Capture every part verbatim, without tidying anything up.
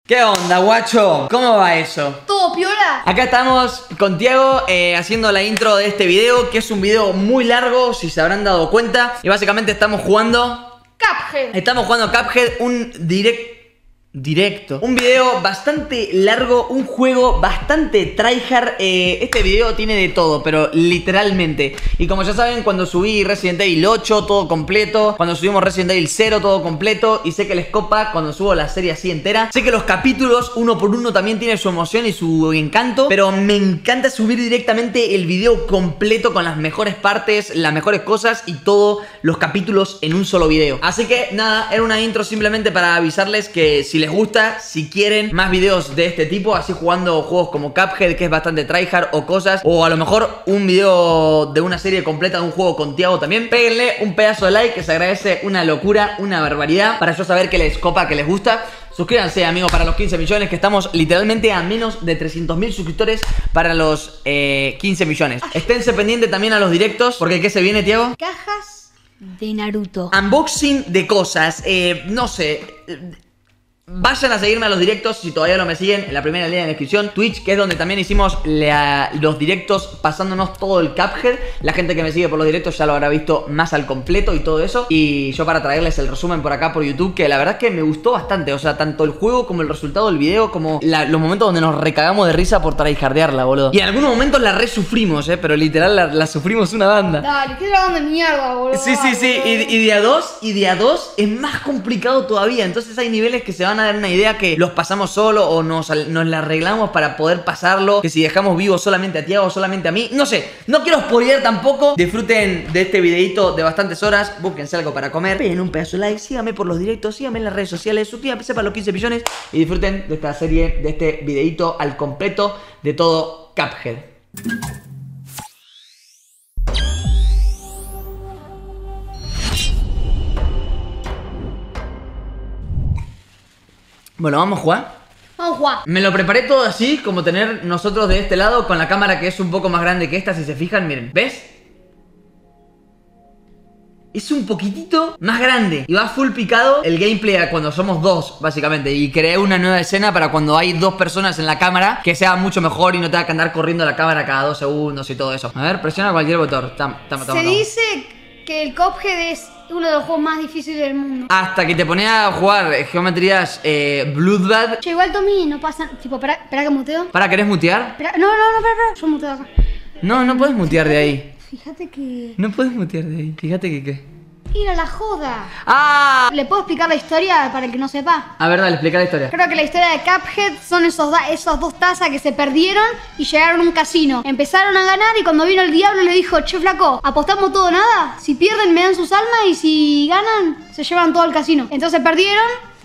¿Qué onda, guacho? ¿Cómo va eso? ¿Todo piola? Acá estamos con Tiago eh, haciendo la intro de este video, que es un video muy largo, si se habrán dado cuenta. Y básicamente estamos jugando... Cuphead. Estamos jugando Cuphead, un direct... Directo. Un video bastante largo, un juego bastante tryhard. eh, Este video tiene de todo, pero literalmente. Y como ya saben, cuando subí Resident Evil ocho, todo completo. Cuando subimos Resident Evil cero, todo completo. Y sé que les copa cuando subo la serie así entera. Sé que los capítulos, uno por uno, también tienen su emoción y su encanto. Pero me encanta subir directamente el video completo, con las mejores partes, las mejores cosas y todos los capítulos en un solo video. Así que nada, era una intro simplemente para avisarles que si les gusta, si quieren más videos de este tipo, así jugando juegos como Cuphead, que es bastante tryhard, o cosas, o a lo mejor un video de una serie completa de un juego con Tiago también, péguenle un pedazo de like, que se agradece una locura, una barbaridad, para yo saber que les copa, que les gusta. Suscríbanse, amigos, para los quince millones, que estamos literalmente a menos de trescientos mil suscriptores para los eh, quince millones. Esténse pendientes también a los directos, porque ¿qué se viene, Tiago? Cajas de Naruto. Unboxing de cosas, eh, no sé... Vayan a seguirme a los directos si todavía no me siguen, en la primera línea de descripción. Twitch, que es donde también hicimos la, los directos pasándonos todo el Cuphead. La gente que me sigue por los directos ya lo habrá visto más al completo y todo eso. Y yo para traerles el resumen por acá por YouTube, que la verdad es que me gustó bastante. O sea, tanto el juego como el resultado del video, como la, los momentos donde nos recagamos de risa por tryhardearla, boludo. Y en algunos momentos la resufrimos, eh, pero literal la, la sufrimos una banda. Dale, qué dragón de mierda, boludo. Sí, sí, sí, y, y de a dos, y de a dos es más complicado todavía. Entonces hay niveles que se van a dar una idea que los pasamos solo, o nos, nos la arreglamos para poder pasarlo, que si dejamos vivo solamente a Tiago o solamente a mí, no sé, no quiero spoilear tampoco. Disfruten de este videito de bastantes horas, búsquense algo para comer, peguen un pedazo de like, síganme por los directos, síganme en las redes sociales, suscríbanse para los quince millones y disfruten de esta serie, de este videito al completo de todo Cuphead. Bueno, ¿vamos a jugar? Vamos a jugar. Me lo preparé todo así, como tener nosotros de este lado, con la cámara que es un poco más grande que esta, si se fijan, miren, ¿ves? Es un poquitito más grande y va full picado el gameplay a cuando somos dos, básicamente. Y creé una nueva escena para cuando hay dos personas en la cámara, que sea mucho mejor y no tenga que andar corriendo la cámara cada dos segundos y todo eso. A ver, presiona cualquier botón. Tam, tam, tam, Se tam. dice que el Cuphead es uno de los juegos más difíciles del mundo. Hasta que te pones a jugar geometrías eh, Bloodbath. Che, igual Tommy, no pasa... Tipo, espera, espera que muteo. ¿Para, querés mutear? Espera, no, no, no, espera, espera. Yo muteo acá. No, no puedes mutear de ahí. Fíjate que... No puedes mutear de ahí. Fíjate que qué. Ir a la joda. ¡Ah! ¿Le puedo explicar la historia para el que no sepa? A ver, dale, explica la historia. Creo que la historia de Cuphead son esos, da esos dos tazas que se perdieron y llegaron a un casino. Empezaron a ganar y cuando vino el diablo le dijo: che, flaco, ¿apostamos todo o nada? Si pierden me dan sus almas y si ganan se llevan todo al casino. Entonces perdieron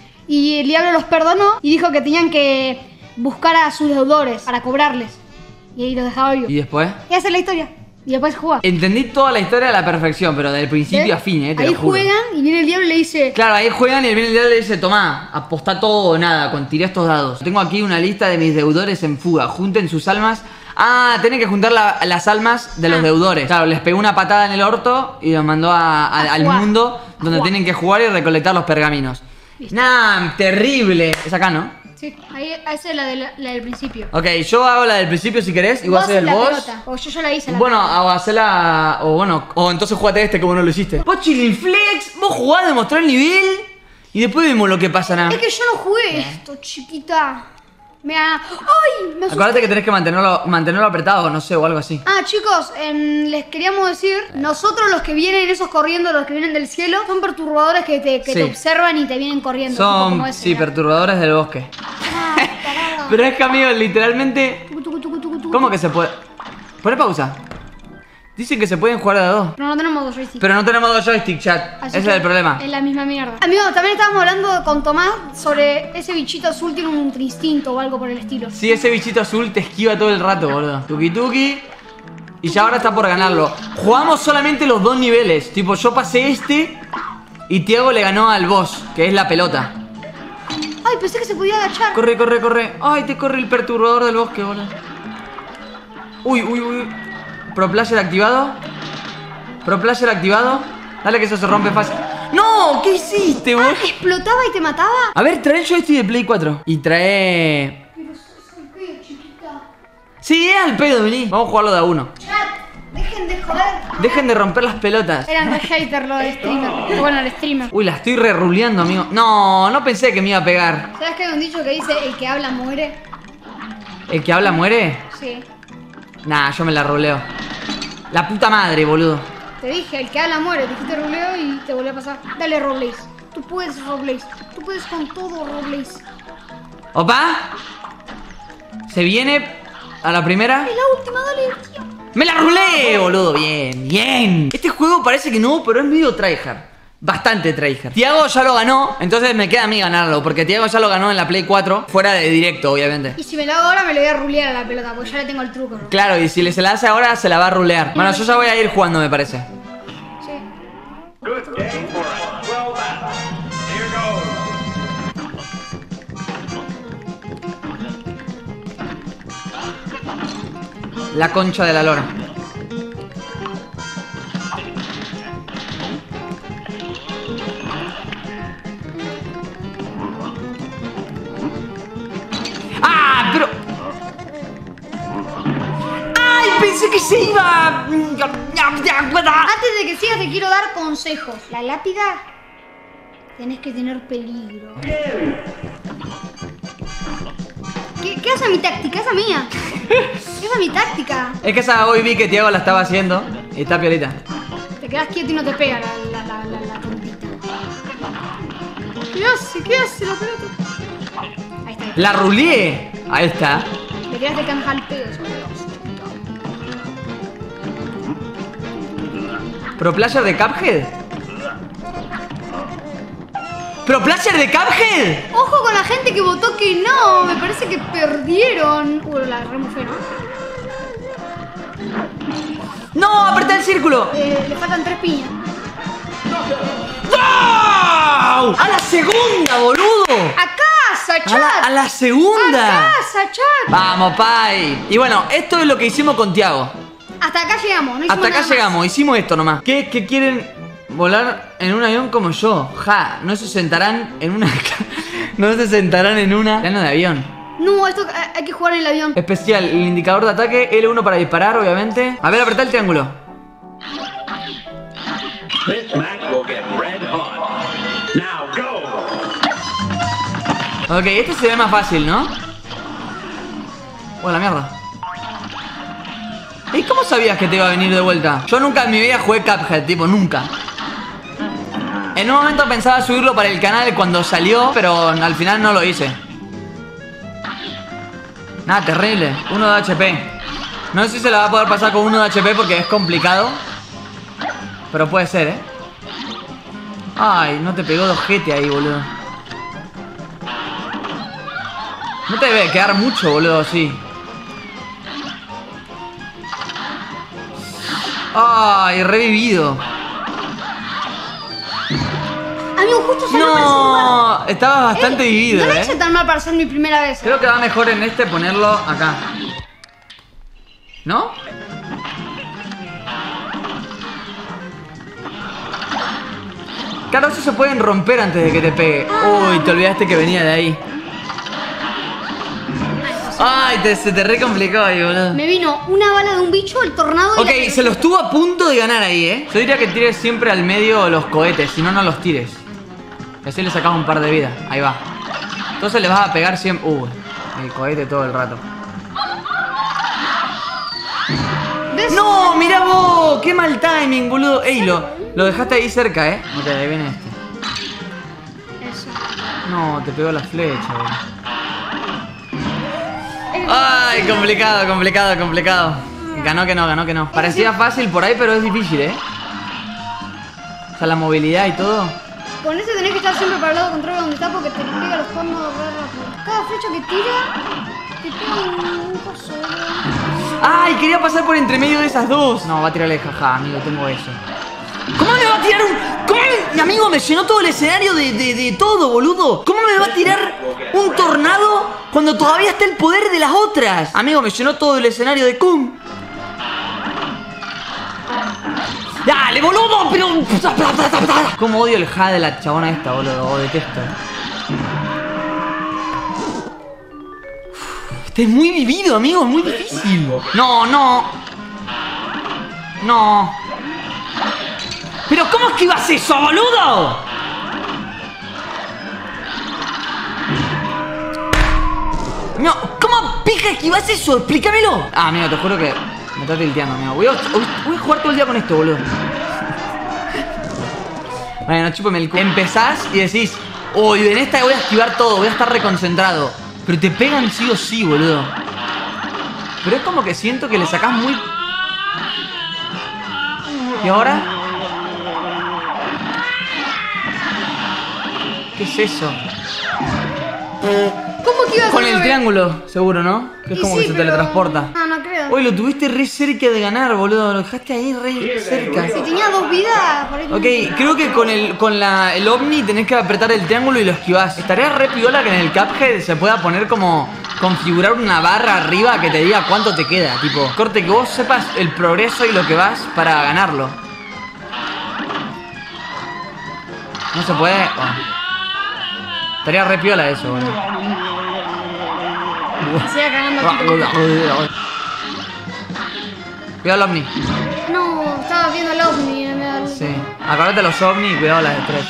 y el diablo los perdonó y dijo que tenían que buscar a sus deudores para cobrarles. Y ahí los dejaba vivos. ¿Y después? Y esa es la historia. Y después juega. Entendí toda la historia a la perfección, pero del principio ¿Eh? a fin, eh, te Ahí lo juro. juegan y viene el diablo y le dice: Claro, ahí juegan y viene el diablo y le dice: tomá, apostá todo o nada, con tiré estos dados. Tengo aquí una lista de mis deudores en fuga, junten sus almas. Ah, tienen que juntar la, las almas de los Ah. deudores. Claro, les pegó una patada en el orto y los mandó a, a, A al jugar. mundo donde jugar. tienen que jugar y recolectar los pergaminos. Listo. Nah, terrible. Es acá, ¿no? Sí, ahí, esa es la, de la, la del principio. Ok, yo hago la del principio si querés y vos Vos haces el la boss. pelota. O yo ya la hice. La Bueno, pelota. o hacela. O bueno, o entonces jugate este como no lo hiciste. Vos Chiliflex, vos jugás, demostró el nivel y después vemos lo que pasa, nada. Es que yo no jugué esto, chiquita. Me ha... ¡Ay! Me asusté. Acordate que tenés que mantenerlo, mantenerlo apretado, no sé, o algo así. Ah, chicos, em, les queríamos decir, nosotros los que vienen, esos corriendo, los que vienen del cielo, son perturbadores que te, que Sí. te observan y te vienen corriendo. tipo Son, como ese, sí, ¿no? perturbadores del bosque. Ah, tarado. Pero es que, amigo, literalmente... Tucu, tucu, tucu, tucu, tucu. ¿Cómo que se puede? Poné pausa. Dicen que se pueden jugar de a dos. Pero no tenemos dos joysticks. Pero no tenemos dos joystick, chat. Así Ese que es el problema. Es la misma mierda. Amigos, también estábamos hablando con Tomás sobre ese bichito azul tiene un ultra instinto o algo por el estilo. Sí, ese bichito azul te esquiva todo el rato, boludo. Tuki tuki. Y ya ahora está por ganarlo. Jugamos solamente los dos niveles. Tipo, yo pasé este y Tiago le ganó al boss, que es la pelota. Ay, pensé que se podía agachar. Corre, corre, corre. Ay, te corre el perturbador del bosque, boludo. Uy, uy, uy. Pro player activado. Pro player activado. Dale que eso se rompe fácil. ¡No! ¿Qué hiciste, boludo? Ah, ¿explotaba y te mataba? A ver, trae el joystick de Play cuatro. Y trae... Pero sos el pedo, chiquita. Sí, es al pedo, vení. Vamos a jugarlo de a uno. Chat, dejen de joder. Dejen de romper las pelotas. Eran re hater lo del streamer. Pero bueno, el streamer. Uy, la estoy re ruleando, amigo. No, no pensé que me iba a pegar. ¿Sabes que hay un dicho que dice el que habla muere? ¿El que habla muere? Sí. Nah, yo me la ruleo. La puta madre, boludo. Te dije, el que habla muere. Dijiste roleo y te volvió a pasar. Dale, Roblaze. Tú puedes, Roblaze. Tú puedes con todo, Roblaze. ¿Opa? ¿Se viene a la primera? Es la última, dale, tío. ¡Me la rulé, boludo! Bien, bien. Este juego parece que no, pero es medio tryhard. Bastante tryhard. Tiago ya lo ganó, entonces me queda a mí ganarlo. Porque Tiago ya lo ganó en la Play cuatro. Fuera de directo, obviamente. Y si me lo hago ahora, me lo voy a rulear a la pelota. Porque ya le tengo el truco, bro. Claro, y si le se la hace ahora, se la va a rulear. Bueno, yo ya voy a ir jugando, me parece. Sí. Good game for us. Well done. Here goes. La concha de la lora. ¡Ah! Pero... ¡Ay! Pensé que se iba... Antes de que sigas, te quiero dar consejos. La lápida... Tenés que tener peligro. ¿Qué, qué hace mi táctica? Esa mía. ¿Qué hace mi táctica? Es que esa hoy vi que Tiago la estaba haciendo y está piolita. Te quedas quieto y no te pega la, la, la, la, la tontita. ¿Qué hace? ¿Qué hace la pelota? Ahí está. ¡La ruleé! Ahí está. Le quedaste canja al pedo, eso. ¿Pro player de Cuphead? ¿Pro player de Cuphead? Ojo con la gente que votó que no. Me parece que perdieron. Uh, la remufé, ¿no? ¡No! ¡Apreté el círculo! Eh, le faltan tres piñas. ¡No! ¡A la segunda, boludo! ¡A casa, chat! ¡A la, a la segunda! ¡A casa, chat! ¡Vamos, pai! Y bueno, esto es lo que hicimos con Tiago. Hasta acá llegamos, no hicimos Hasta acá nada más. llegamos, hicimos esto nomás. ¿Qué, qué quieren volar en un avión como yo? Ja, no se sentarán en una... no se sentarán en una... plano de avión. No, esto hay hay que jugar en el avión. Especial, el indicador de ataque, L uno para disparar, obviamente. A ver, apretá el triángulo. This match will get red hot. Now go. Ok, este se ve más fácil, ¿no? Oh, la mierda. ¿Y cómo sabías que te iba a venir de vuelta? Yo nunca en mi vida jugué Cuphead, tipo, nunca. En un momento pensaba subirlo para el canal cuando salió, pero al final no lo hice. Nada, terrible. Uno de H P. No sé si se la va a poder pasar con uno de H P porque es complicado. Pero puede ser, ¿eh? Ay, no te pegó de ojete ahí, boludo. No te debe quedar mucho, boludo, así. Ay, revivido. Amigo, justo salió para No, estabas bastante Ey, vivido, No lo eh. hice tan mal para ser mi primera vez. Creo que va mejor en este ponerlo acá. ¿No? Claro, eso se pueden romper antes de que te pegue. Uy, te olvidaste que venía de ahí. Ay, te, se te re complicó ahí, boludo. Me vino una bala de un bicho, el tornado y Ok, la- se lo estuvo a punto de ganar ahí, ¿eh? Yo diría que tires siempre al medio los cohetes, si no, no los tires. Y así le sacas un par de vida. Ahí va. Entonces le vas a pegar siempre... Uh, el cohete todo el rato. ¿Ves? ¡No! ¡Mirá vos! ¡Qué mal timing, boludo! Ey, lo, lo dejaste ahí cerca, ¿eh? Ok, ahí viene este. Eso. No, te pegó la flecha, boludo. Eh, Ay, complicado, complicado, complicado. Ganó que no, ganó que no. Parecía fácil por ahí, pero es difícil, ¿eh? O sea, la movilidad y todo. Con ese tenés que estar siempre para el lado contrario donde está porque te pega los cuernos re rápido. Cada flecha que tira, te pega un, un coso. ¡Ay! Quería pasar por entre medio de esas dos. No, va a tirarle jaja, amigo, tengo eso. ¿Cómo me va a tirar un...? ¿Cómo me... Mi amigo me llenó todo el escenario de, de, de todo, boludo. ¿Cómo me va a tirar un tornado cuando todavía está el poder de las otras? Amigo, me llenó todo el escenario de cum. Dale, boludo, pero... Cómo odio el H A de la chabona esta, boludo. O detesto. Este es muy vivido, amigo. Es muy difícil. No, no. No. Pero ¿cómo esquivas eso, boludo? No, ¿cómo pija esquivas eso? Explícamelo. Ah, amigo, te juro que me está tilteando, amigo. Voy a, voy a jugar todo el día con esto, boludo. Bueno, chúpame el culo. Empezás y decís, uy, en esta voy a esquivar todo, voy a estar reconcentrado. Pero te pegan sí o sí, boludo. Pero es como que siento que le sacás muy... ¿Y ahora? ¿Qué es eso? ¿Cómo que ibas a Con el saber? triángulo, seguro, ¿no? Que es Y como sí, que se pero- teletransporta. No, no creo. Hoy lo tuviste re cerca de ganar, boludo. Lo dejaste ahí re cerca. Si tenía dos vidas, por ahí no Ok, tenía creo nada. que con el con la, el ovni tenés que apretar el triángulo y lo esquivás. Estaría re piola que en el Cuphead se pueda poner como configurar una barra arriba que te diga cuánto te queda. Tipo, corte, que vos sepas el progreso y lo que vas para ganarlo. ¿No se puede? Oh. Estaría re piola eso, boludo. Siga cagando aquí. Cuidado el ovni. No, estaba viendo el ovni. Me da... Sí. Acordate los ovni y cuidado las estrellas.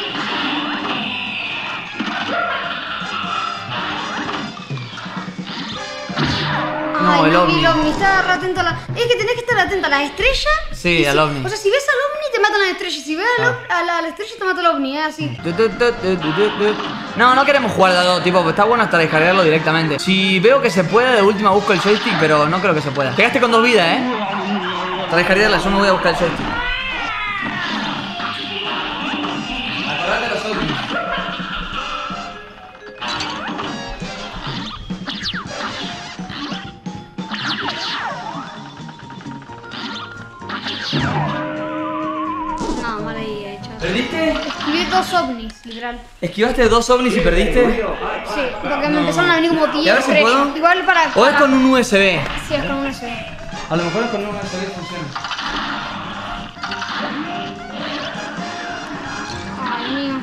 No, Ay, el no ovni. vi el ovni, estaba re atento a la... Es que tenés que estar atento a las estrellas. Sí, y al si- ovni. O sea, si ves al ovni te matan las estrellas. Si ves al Ah. o- a, la, a la estrella te mata el ovni, es así. Tu, tu, tu, tu, tu, tu, tu. No, no queremos jugar de a dos, tipo, está bueno hasta descargarlo directamente. Si veo que se puede, de última busco el joystick, pero no creo que se pueda. Pegaste con dos vidas, eh. Para descargarla, yo me voy a buscar el joystick. Acordate los ovnis. No, mal ahí hecho. ¿Perdiste? Esquivé dos ovnis, literal. ¿Esquivaste dos ovnis y perdiste? Sí, porque me empezaron a venir como ¿Y diez a ver si estrellas. puedo? Igual para... ¿O es para- con un U S B? Sí, es con un U S B. A lo mejor es con un U S B funciona. Ay, mío.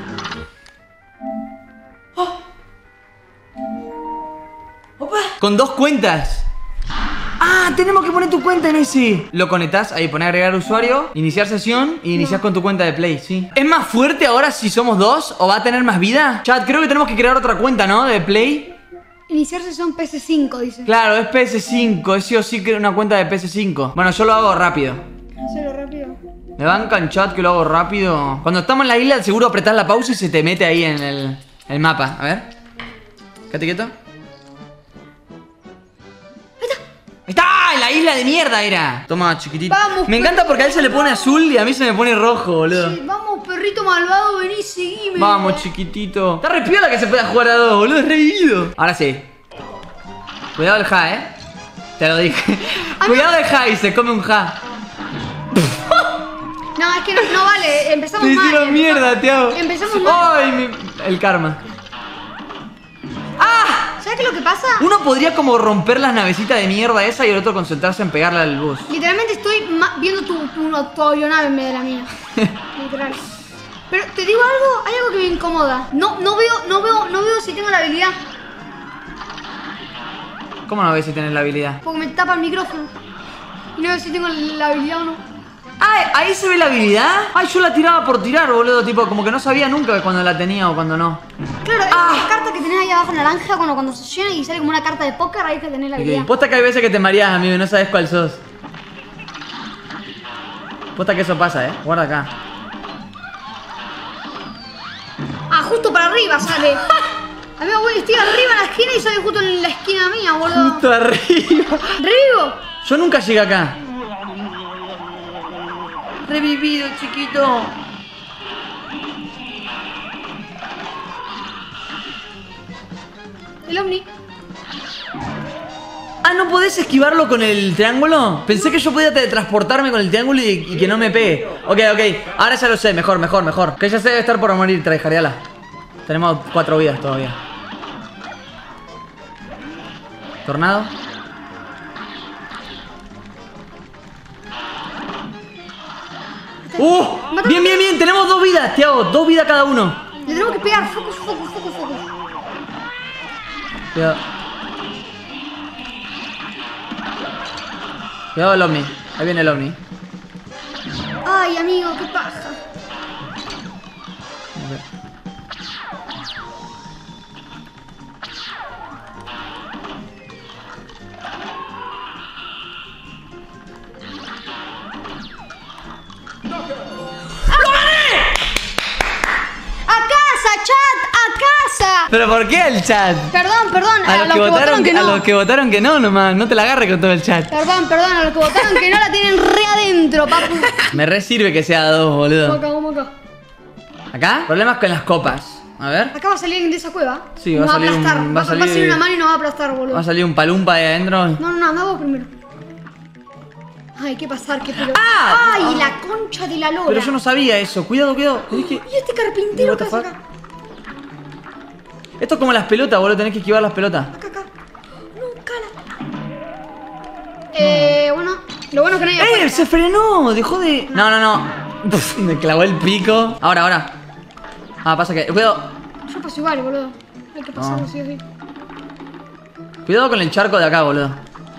Con dos cuentas. Ah, tenemos que poner tu cuenta en ese. Lo conectás, ahí pone agregar usuario, iniciar sesión y iniciás con tu cuenta de Play, sí. ¿Es más fuerte ahora si somos dos o va a tener más vida? Chat, creo que tenemos que crear otra cuenta, ¿no? De Play. Iniciar sesión P S cinco, dice. Claro, es P S cinco, es sí o sí una cuenta de P S cinco. Bueno, yo lo hago rápido. Hacelo rápido. Me bancan, chat, que lo hago rápido. Cuando estamos en la isla, seguro apretás la pausa y se te mete ahí en el, el mapa. A ver. Quédate quieto. Ahí está, en la isla de mierda era. Toma, chiquitito. Vamos, me encanta porque a él se le pone vamos. azul y a mí se me pone rojo, boludo. Sí, vamos, perrito malvado, vení, seguime. Vamos, chiquitito. Está re piola que se pueda jugar a dos, boludo. Es revivido. Ahora sí. Cuidado el ja, eh. Te lo dije. Cuidado el ja y se come un ja. No, es que no, no vale, empezamos Te mal. hicieron mierda, Tiago. Empezamos mal. Ay, mi- el karma. ¿Sabes qué es lo que pasa? Uno podría como romper las navecitas de mierda esa y el otro concentrarse en pegarle al bus. Literalmente estoy ma- viendo tu, tu, tu avionave en vez de la mía. Literal. Pero te digo algo, hay algo que me incomoda. No, no veo, no veo, no veo si tengo la habilidad. ¿Cómo no ves si tenés la habilidad? Porque me tapa el micrófono. Y no veo si tengo la habilidad o no. Ay, ahí se ve la habilidad. Ay, yo la tiraba por tirar, boludo. Tipo, como que no sabía nunca cuando la tenía o cuando no. Claro, Ah. esa carta que tenés ahí abajo naranja, cuando, cuando se llena y sale como una carta de póker, ahí que tenés la habilidad. Ok. Posta que hay veces que te mareas, amigo, y no sabes cuál sos. Posta que eso pasa, eh. Guarda acá. Ah, justo para arriba sale. Amigo, güey, estoy arriba en la esquina y sale justo en la esquina mía, boludo. Justo arriba. ¿Revivo? Yo nunca llegué acá. Revivido, chiquito. El ovni. Ah, ¿no podés esquivarlo con el triángulo? Pensé que yo podía teletransportarme con el triángulo y, y que no me pegue. Ok, ok. Ahora ya lo sé. Mejor, mejor, mejor. Que ya se debe estar por morir, tryhardeala. Tenemos cuatro vidas todavía. Tornado. ¡Uh! Mata, Bien, mata. bien, bien. Tenemos dos vidas, Tiago. Dos vidas cada uno. Le tenemos que pegar. Focus, focus, focus, focus. Cuidado. Cuidado el ovni. Ahí viene el ovni. Ay, amigo, qué paja. ¿Pero por qué el chat? Perdón, perdón, A los, que votaron que no. A los que votaron que no, nomás. No te la agarres con todo el chat. Perdón, perdón, a los que votaron que no la tienen re adentro, papu. Me re sirve que sea dos, boludo. Vamos acá, vamos acá. ¿Acá? Problemas con las copas. A ver. Acá va a salir alguien de esa cueva. Sí, Nos va a salir un- aplastar. va a Va a salir- salir una mano y nos va a aplastar, boludo. Va a salir un palumpa de adentro. No, no, no, anda vos primero. Ay, qué pasar, qué pelo. ¡Ah! Ay, la concha de la lora. Pero yo no sabía eso. Cuidado, cuidado. Tenés que- Y este carpintero What the que hace fuck? acá. Esto es como las pelotas, boludo. Tenés que esquivar las pelotas. Acá, acá. No, cala. Eh, bueno. Lo bueno es que no hay ¡Eh! afuera. Se frenó. Dejó de. No, no, no. Me clavó el pico. Ahora, ahora. Ah, pasa que. Cuidado. Yo paso igual, boludo. Hay que pasarlo No. sí o sí. Cuidado con el charco de acá, boludo.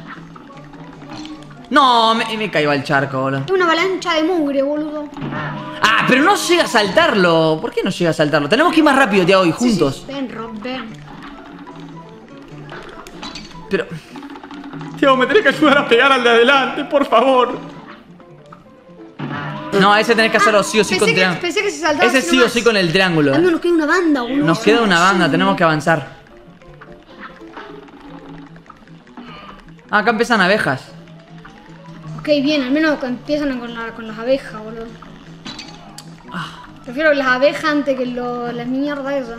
No, me, me caigo al charco, boludo. Es una avalancha de mugre, boludo. Ah, pero no llega a saltarlo. ¿Por qué no llega a saltarlo? Tenemos que ir más rápido, Tiago, y juntos. Sí, sí. Ven, Rob, ven. Pero. Tiago, me tenés que ayudar a pegar al de adelante, por favor. No, ese tenés que hacerlo sí o sí Pensé con que- triángulo. pensé que se saltaba Ese así sí o nomás. sí con el triángulo. Amigo, eh. nos queda una banda, boludo. Nos queda una banda, tenemos que avanzar. Ah, acá empiezan abejas. Ok, bien, al menos empiezan con, la, con las abejas, boludo. Ah. Prefiero las abejas antes que lo, las mierdas esas.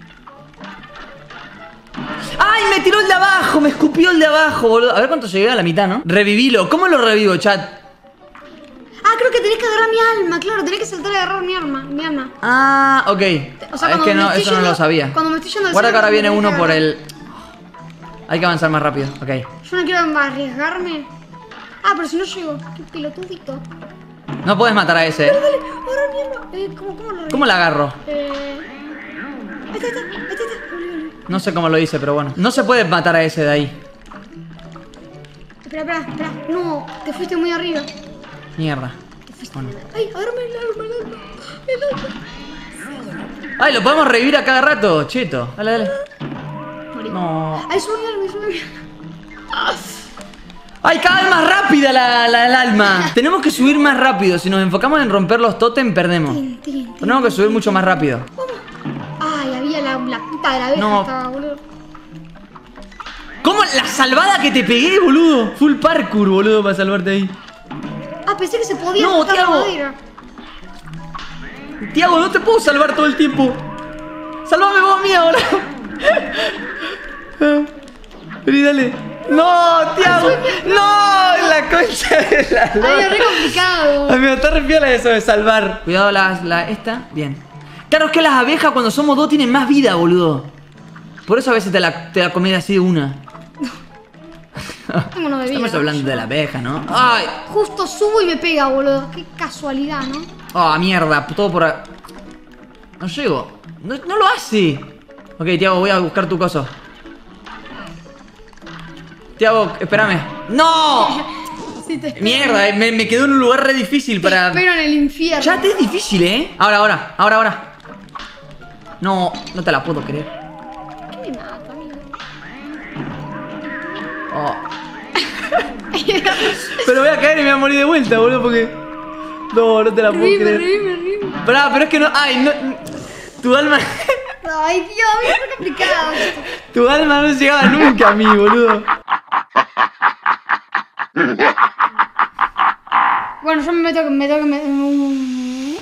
¡Ay, me tiró el de abajo! Me escupió el de abajo, boludo. A ver cuánto llegué a la mitad, ¿no? Revivilo. ¿Cómo lo revivo, chat? Ah, creo que tenés que agarrar mi alma, claro, tenés que saltar y agarrar mi arma, mi alma. Ah, ok. O sea, es cuando que me no, estoy eso no yendo- lo sabía. cuando me estoy yendo al Guarda que centro, ahora viene tenés que uno por agarrar. el... Hay que avanzar más rápido, ok. Yo no quiero arriesgarme. Ah, pero si no llego, qué pelotudito. No puedes matar a ese, ¿eh? Dale, agarra mi alma. Eh, ¿cómo, cómo lo ¿Cómo la agarro? Eh... Ahí está, ahí está, ahí está. Volví, volví. No sé cómo lo hice, pero bueno. No se puede matar a ese de ahí. Espera, espera, espera. No, te fuiste muy arriba. Mierda. Te fuiste. Oh, no. Ay, agárrame el arma, el arma. El arma. Ay, lo podemos revivir a cada rato, cheto. Dale, dale. Morí. No. Ay, sube mi alma, sube mi alma. ¡Ay, cada vez más rápida la, la- el alma! Tenemos que subir más rápido. Si nos enfocamos en romper los totem, perdemos. Tin, tin, tin. Tenemos que subir mucho más rápido. Ay, había la, la puta de la abeja, No. estaba, boludo. ¿Cómo la salvada que te pegué, boludo? Full parkour, boludo, para salvarte ahí. Ah, pensé que se podía No, cortar la Tiago. madera. Tiago, no te puedo salvar todo el tiempo. Sálvame vos a mí ahora. Vení, dale. ¡No, Tiago! ¡No! La concha de la Ay, lora. es re complicado. Ay, me está re piola eso de salvar. Cuidado, la, la esta. Bien. Claro, es que las abejas cuando somos dos tienen más vida, boludo. Por eso a veces te la, te la comí así de una. Tengo una bebida. Estamos hablando de la abeja, ¿no? ¡Ay! Justo subo y me pega, boludo. Qué casualidad, ¿no? ¡Ah, mierda! Todo por... a- No llego. No, no lo hace. Ok, Tiago, voy a buscar tu coso. Tiago, espérame. ¡No! Sí, te espero. Mierda, eh, me, me quedó en un lugar re difícil Te para... espero en el infierno. Chat, es difícil, ¿eh? Ahora, ahora, ahora, ahora. No, no te la puedo creer. ¿Qué me mata, amigo? Oh. Pero voy a caer y me voy a morir de vuelta, boludo, porque... No, no te la puedo Rime, creer. rime, rime. Pará, pero es que no... Ay, no... Tu alma... Ay, Dios, es re complicado. Tu alma no llegaba nunca a mí, boludo. Bueno, yo me meto, me tengo que meter.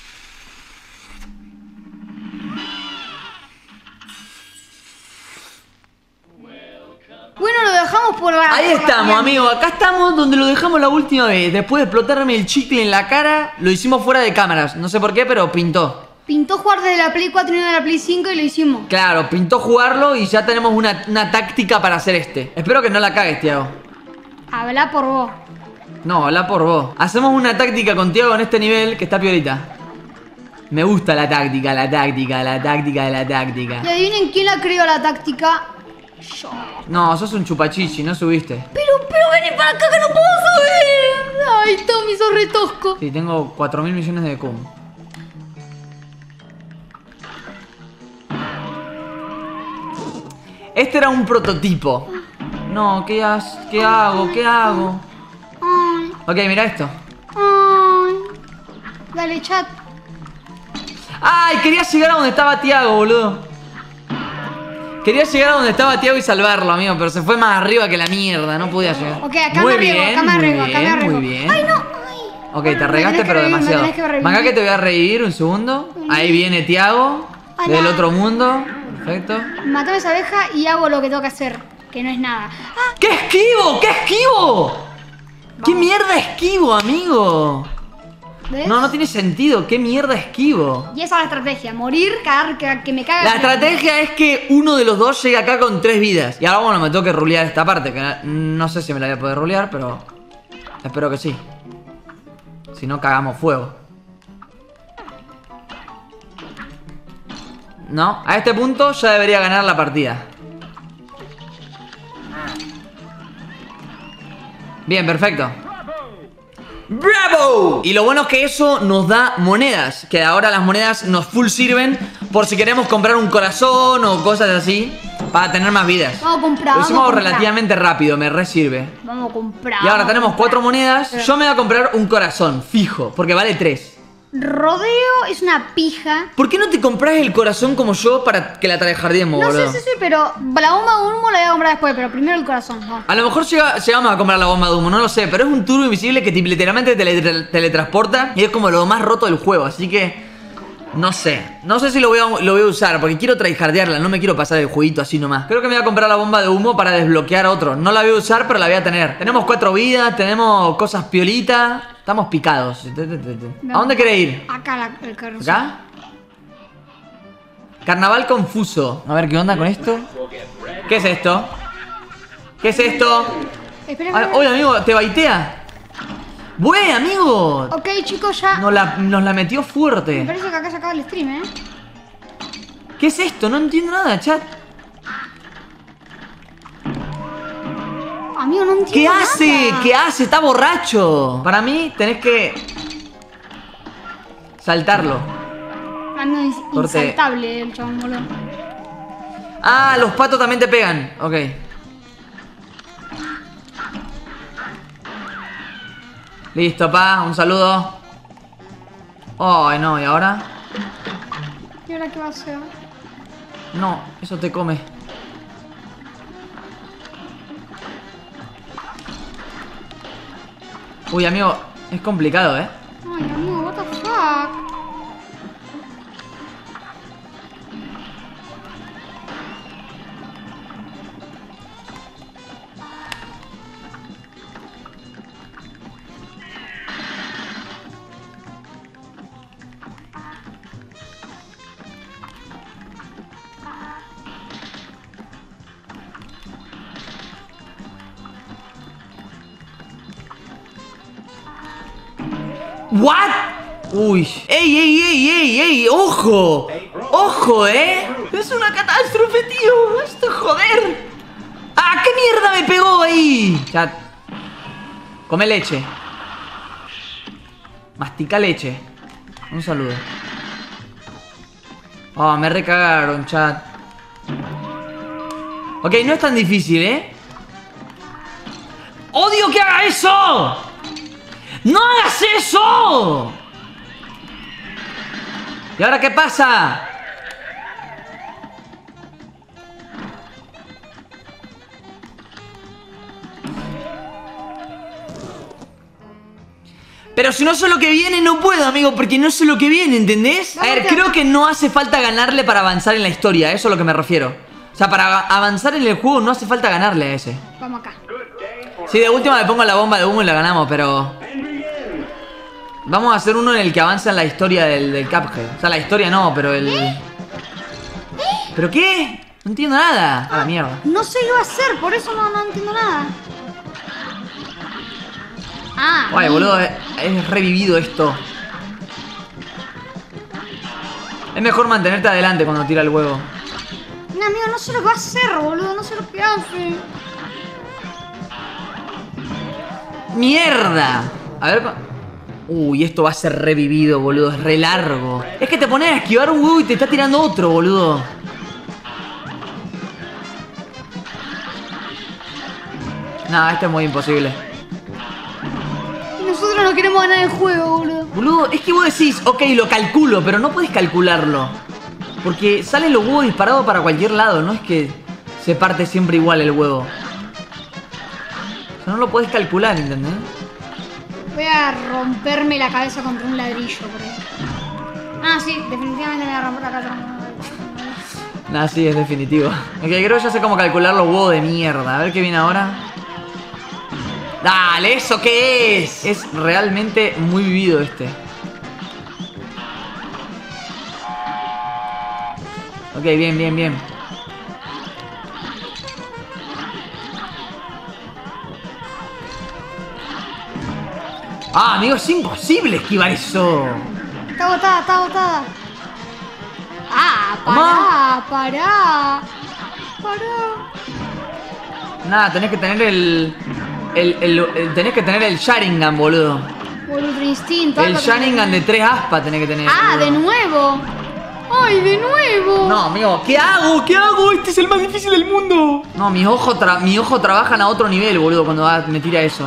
Bueno, lo dejamos por la. Ahí por la estamos, mañana. amigo. Acá estamos donde lo dejamos la última vez. Después de explotarme el chicle en la cara, lo hicimos fuera de cámaras. No sé por qué, pero pintó. Pintó jugar desde la Play cuatro y no de la Play cinco y lo hicimos. Claro, pintó jugarlo y ya tenemos una, una táctica para hacer este. Espero que no la cagues, Tiago. Habla por vos. No, habla por vos. Hacemos una táctica con Tiago en este nivel que está piolita. Me gusta la táctica, la táctica, la táctica de la táctica. Y adivinen quién la creó la táctica. Yo. No, sos un chupachichi, no subiste. Pero, pero vení para acá que no puedo subir. Ay, Tommy, sos re tosco. Sí, tengo cuatro mil millones de cum. Este era un prototipo. No, ¿qué, has, ¿qué hago? ¿Qué hago? Ay, Ok, mira esto. ay. Dale, chat. ¡Ay! Quería llegar a donde estaba Tiago, boludo. Quería llegar a donde estaba Tiago y salvarlo, amigo, pero se fue más arriba que la mierda, no podía llegar. Ok, acá muy me arriesgo, bien, acá me muy arriesgo, acá me bien, arriesgo. muy bien. Ay, no, ay. Ok, Bueno, te me regaste, tenés que pero revivir, me demasiado. tenés que revivir. Acá que te voy a reír un segundo. Ahí viene Tiago, Hola. del otro mundo. Perfecto. Matame a esa abeja y hago lo que tengo que hacer, que no es nada. Ah, ¿Qué esquivo? ¿Qué esquivo? ¿Qué mierda esquivo, amigo? ¿ves? No, no tiene sentido. ¿Qué mierda esquivo? Y esa es la estrategia, morir, cagar, que, que me caga. La estrategia es que uno de los dos llega acá con tres vidas. Y ahora, bueno, me tengo que rulear esta parte, que no sé si me la voy a poder rulear, pero espero que sí. Si no, cagamos fuego. No, a este punto ya debería ganar la partida. Bien, perfecto. ¡Bravo! Y lo bueno es que eso nos da monedas. Que ahora las monedas nos full sirven por si queremos comprar un corazón o cosas así, para tener más vidas. Vamos a comprar, Lo vamos hicimos a comprar. relativamente rápido, me re sirve. Vamos a comprar. Y ahora vamos a tenemos comprar. cuatro monedas. Yo me voy a comprar un corazón, fijo, porque vale tres. Rodeo es una pija. ¿Por qué no te compras el corazón como yo para que la tryhardiemos, No boludo? sé, sí, sí, pero la bomba de humo la voy a comprar después, pero primero el corazón. No. A lo mejor llega- llegamos a comprar la bomba de humo, no lo sé, pero es un turbo invisible que te- literalmente te tele- teletransporta y es como lo más roto del juego, así que no sé. No sé si lo voy a, lo voy a usar porque quiero tryhardearla, no me quiero pasar el jueguito así nomás. Creo que me voy a comprar la bomba de humo para desbloquear otro. No la voy a usar, pero la voy a tener. Tenemos cuatro vidas, tenemos cosas piolitas, estamos picados. ¿A dónde querés ir? Acá la, el corazón. ¿Acá? Carnaval confuso. A ver, ¿qué onda con esto? ¿Qué es esto? ¿Qué es esto? Espera, Ah, espera. oye, amigo, ¿te baitea? ¡Bue, amigo! Ok, chicos, ya. Nos la, nos la metió Me fuerte. parece que acá se acaba el stream, ¿eh? ¿Qué es esto? No entiendo nada, chat. Amigo, no entiendo ¿Qué nada. hace? ¿Qué hace? Está borracho. Para mí, tenés que saltarlo. Amigo, es Corte. insaltable el chabón, boludo. Ah, los patos también te pegan. Ok. Listo, pa. Un saludo. Ay, no. ¿Y ahora? ¿Y ahora qué va a hacer? No, eso te come. Uy, amigo, es complicado, ¿eh? Ay, amigo, what the fuck. ¿What? Uy. ¡Ey, ey, ey, ey, ey! ¡Ojo! ¡Ojo, eh! ¡Es una catástrofe, tío! ¡Esto joder! ¡Ah, qué mierda me pegó ahí! Chat. Come leche. Mastica leche. Un saludo. Oh, me recagaron, chat. Ok, no es tan difícil, ¿eh? ¡Odio que haga eso! ¡No hagas eso! ¿Y ahora qué pasa? Pero si no sé lo que viene, no puedo, amigo, porque no sé lo que viene, ¿entendés? A ver, creo que no hace falta ganarle para avanzar en la historia, eso es a lo que me refiero. O sea, para avanzar en el juego no hace falta ganarle a ese. Vamos acá. Sí, de última me pongo la bomba de humo y la ganamos, pero... Vamos a hacer uno en el que avanza en la historia del, del Cuphead. O sea, la historia no, pero el... ¿Pero qué? No entiendo nada. A la mierda. No sé qué va a hacer, por eso no, no entiendo nada. Ah, Ay, amigo. boludo, es, es revivido esto. Es mejor mantenerte adelante cuando tira el huevo. No, amigo, no sé lo que va a hacer, boludo. No sé lo que hace. ¡Mierda! A ver... pa- Uy, esto va a ser revivido, boludo. Es re largo. Es que te pones a esquivar un huevo y te está tirando otro, boludo. Nah, esto es muy imposible. Y nosotros no queremos ganar el juego, boludo. Boludo, es que vos decís, ok, lo calculo, pero no podés calcularlo. Porque salen los huevos disparados para cualquier lado, no es que se parte siempre igual el huevo. O sea, no lo podés calcular, ¿entendés? Voy a romperme la cabeza contra un ladrillo, por ahí. Ah, sí, definitivamente me voy a romper la cabeza. Nah, sí, es definitivo. Ok, creo que ya sé cómo calcular los huevos de mierda. A ver qué viene ahora. Dale, ¿eso qué es? Es realmente muy vivido este. Ok, bien, bien, bien. Ah, amigo, es imposible esquivar eso. Está agotada, está agotada. Ah, Mamá. pará, pará. Pará. Nada, tenés que tener el... El, el, el- tenés que tener el Sharingan, boludo. Por Ultra Instinto. El algo Sharingan de tenés. tres aspas tenés que tener. Ah, boludo. de nuevo. Ay, de nuevo. No, amigo, ¿qué hago? ¿Qué hago? Este es el más difícil del mundo. No, mis ojos, tra mis ojos trabajan a otro nivel, boludo, cuando va- me tira eso.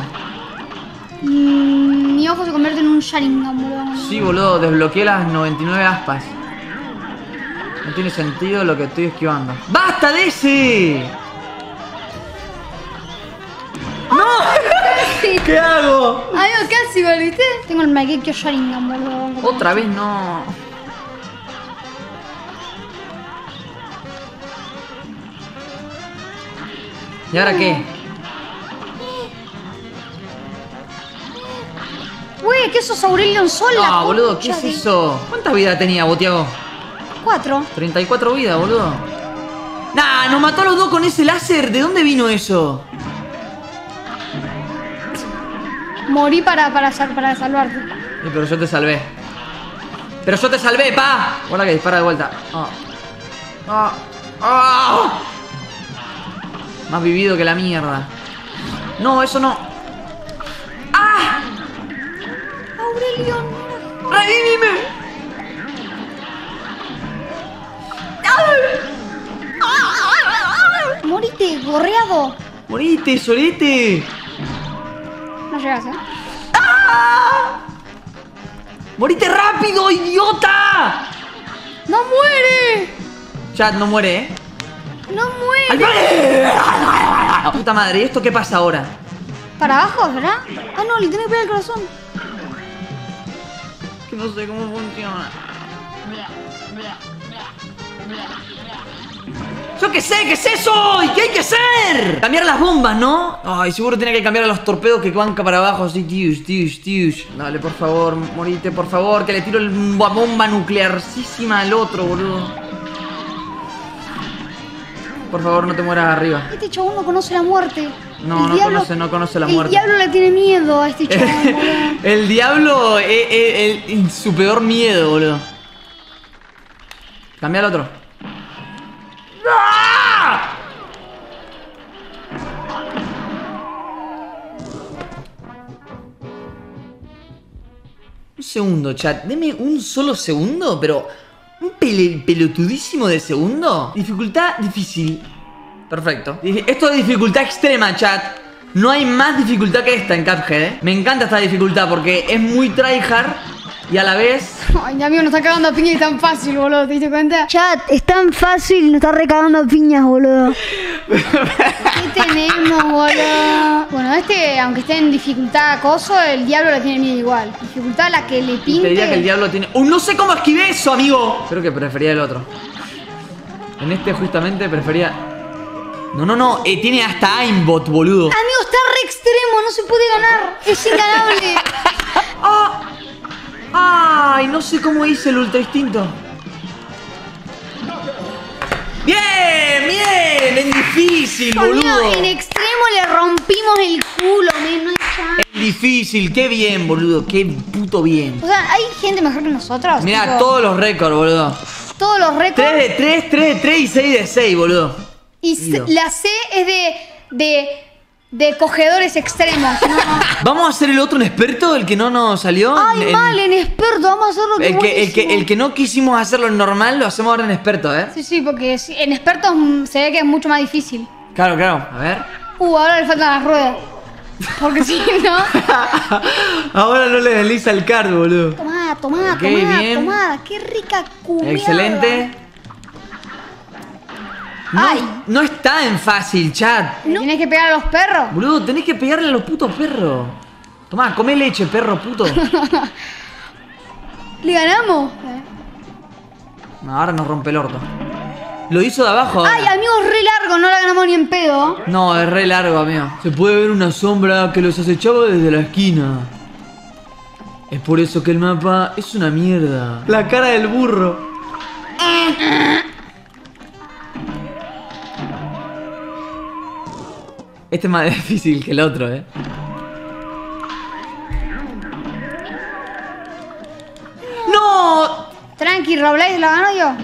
Mm, mi ojo se convierte en un Sharingan, boludo. Sí, boludo, desbloqueé las noventa y nueve aspas. No tiene sentido lo que estoy esquivando. ¡Basta de ese! ¡No! Sí. ¿Qué hago? Ay, no, casi, ¿viste? Tengo el Maikekyo Sharingan, boludo. Otra vez no. ¿Y ahora qué? Güey, ¿qué sos Aurelion Sol? la No, boludo, ¿qué concha es de- eso? ¿Cuántas vidas tenía, Botiago? Cuatro. treinta y cuatro vidas, boludo. Nah, nos mató a los dos con ese láser. ¿De dónde vino eso? Morí para, para, sal- para salvarte. Sí, pero yo te salvé. Pero yo te salvé, pa. Guarda que dispara de vuelta. Ah. Ah. Ah. Más vivido que la mierda. No, eso no. ¡Ah! Aurelion. ¡Revívime! Morite, gorreado. ¡Morite, solete! No llegas, ¿eh? ¡Morite rápido, idiota! ¡No muere! Chat, no muere, ¿eh? ¡No muere! ¡Ay! Puta madre, ¿y esto qué pasa ahora? ¿Para abajo, verdad? Ah, no, le tengo que pegar el corazón. Que no sé cómo funciona. ¡Yo qué sé! ¿Qué es eso? ¿Y qué hay que hacer? Cambiar las bombas, ¿no? Ay, seguro tiene que cambiar a los torpedos que van para abajo así, tiush, tiush, tiush. Dale, por favor, morite, por favor, que le tiro el- la bomba nuclearcísima al otro, boludo. Por favor, no te mueras arriba. Este chabón no conoce la muerte. No, El no conoce- no conoce la el muerte. diablo le tiene miedo a este chabón, boludo. El diablo es, es- es su peor miedo, boludo. Cambia al otro. ¡Ah! Un segundo, chat. Deme un solo segundo, pero... ¿Un pele- pelotudísimo de segundo? Dificultad difícil. Perfecto. Dije, esto es dificultad extrema, chat. No hay más dificultad que esta en Cuphead, ¿eh? Me encanta esta dificultad porque es muy tryhard y a la vez... Ay, mi amigo nos está cagando a piña y es tan fácil, boludo. ¿Te diste cuenta? Chat, es tan fácil y nos está recagando a piñas, boludo. ¿Qué tenemos, boludo? Bueno, este, aunque esté en dificultad acoso, el diablo la tiene miedo igual. Dificultad a la que le Y pinte. te diría que el diablo tiene... ¡Uh, no sé cómo esquivé eso, amigo! Creo que prefería el otro. En este justamente prefería... No, no, no. eh, tiene hasta aimbot, boludo. Amigo, está re extremo, no se puede ganar. Es inganable. ¡Ah! ¡Ay! No sé cómo hice el ultra instinto. ¡Bien! ¡Bien! En difícil, Amigo, boludo. en extremo le rompimos el culo, men, no hay chance. El difícil. Qué bien, boludo. Qué puto bien. O sea, hay gente mejor que nosotros. Mirá, tipo, todos los récords, boludo. todos los récords. tres de tres, tres de tres y seis de seis, boludo. Y se- Ido. la C es de. de. de cogedores extremos. ¿No? ¿Vamos a hacer el otro un experto? ¿El que no nos salió? Ay, En- mal, en experto, vamos a hacerlo el, que, el, que, buenísimo. el que no quisimos hacerlo en normal, lo hacemos ahora en experto, ¿eh? Sí, sí, porque si- en expertos mm, se ve que es mucho más difícil. Claro, claro. A ver. Uh, ahora le faltan las ruedas. Porque si no. Ahora no le desliza el card, boludo. Tomá, tomá, Ok, tomá, bien. tomá. Qué rica cumiada. Excelente. No, Ay. no está en fácil, chat. ¿Le ¿Tienes que pegar a los perros? Boludo, tenés que pegarle a los putos perros. Tomá, come leche, perro puto. ¿Le ganamos? No, ahora nos rompe el orto. Lo hizo de abajo ahora. Ay, amigo, es re largo, no la ganamos ni en pedo. No, es re largo, amigo. Se puede ver una sombra que los acechaba desde la esquina. Es por eso que el mapa es una mierda. La cara del burro. Este es más difícil que el otro, eh. ¡No! Tranqui, Robles, ¿la gano yo?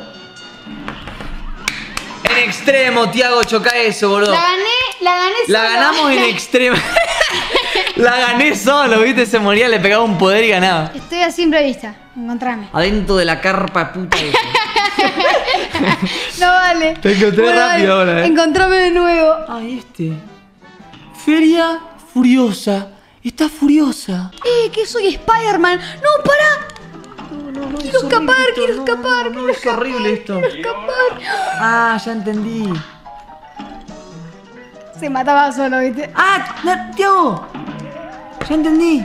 En extremo, Tiago, choca eso, boludo. La gané, la gané La solo. ganamos en extremo. La gané solo, viste, se moría, le pegaba un poder y ganaba. Estoy a simple vista, encontrame. Adentro de la carpa puta esa. No vale. Te encontré rápido ahora, eh. Encontrame de nuevo. Ay, este. Feria furiosa. Está furiosa. Eh, que soy Spider-Man. No, pará. No, no, Quiero es horrible escapar, esto, quiero no, escapar, no, no, quiero es horrible esto. Quiero escapar. Ah, ya entendí. Se mataba solo, ¿viste? Ah, no, Tiago. Ya entendí.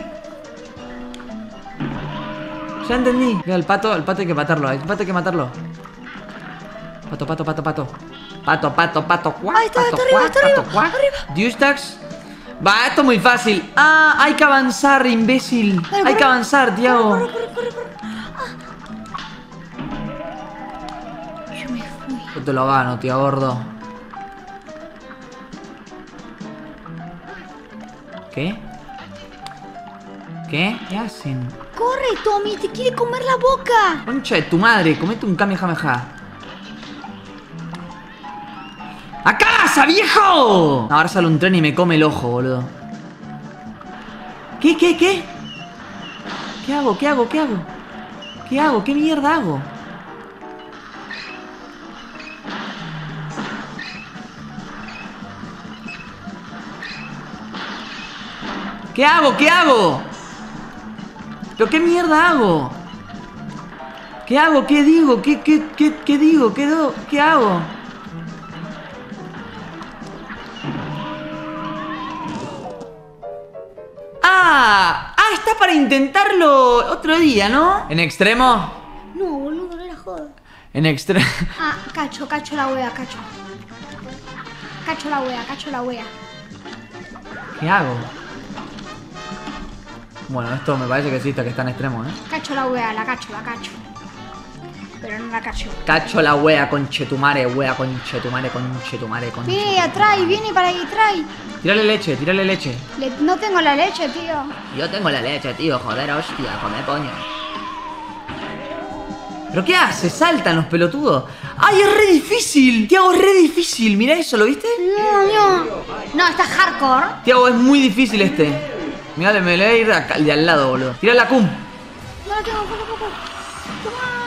Ya entendí. Mira, el pato, el pato hay que matarlo. El pato hay que matarlo. Pato, pato, pato, pato. Pato, pato, pato, cuac, Ahí está, pato, está arriba, cuac, está pato, arriba, cuac. arriba. Deustax. Va, esto es muy fácil. Ah, hay que avanzar, imbécil. Dale, Hay corre. que avanzar, Tiago. Corre, corre, corre, corre. Ah. Yo me fui. Yo te lo gano, tío gordo. ¿Qué? ¿Qué? ¿Qué hacen? Corre, Tommy, te quiere comer la boca. Concha de tu madre, comete un Kamehameha. ¡A casa, viejo! Ahora sale un tren y me come el ojo, boludo. ¿Qué, qué, qué? ¿Qué hago, qué hago, qué hago? ¿Qué hago? ¿Qué mierda hago? ¿Qué hago? ¿Qué hago? ¿Pero qué mierda hago? ¿Qué hago? ¿Qué digo? ¿Qué, qué, qué, qué digo? ¿Qué, do? ¿Qué hago? Ah, ah, está para intentarlo otro día, ¿no? ¿En extremo? No, boludo, no era joda. En extremo. Ah, cacho, cacho la wea, cacho. Cacho la wea, cacho la wea. ¿Qué hago? Bueno, esto me parece que sí, está que está en extremo, ¿eh? Cacho la wea, la cacho, la cacho. Pero no la cacho. Cacho la wea, conchetumare, wea, conchetumare, conchetumare, Viene conchetumare. atrás, viene para ahí atrás. Tírale leche, tírale leche. Le- no tengo la leche, tío. Yo tengo la leche, tío, joder, hostia, joder, coño. ¿Pero qué hace? Saltan los pelotudos. ¡Ay, es re difícil! Tiago, es re difícil. Mira eso, ¿lo viste? No, no. No, está hardcore. Tiago, es muy difícil este. Mirá, me le voy a ir acá, de al lado, boludo. Tira la cum. No la tengo, poco, poco. Toma.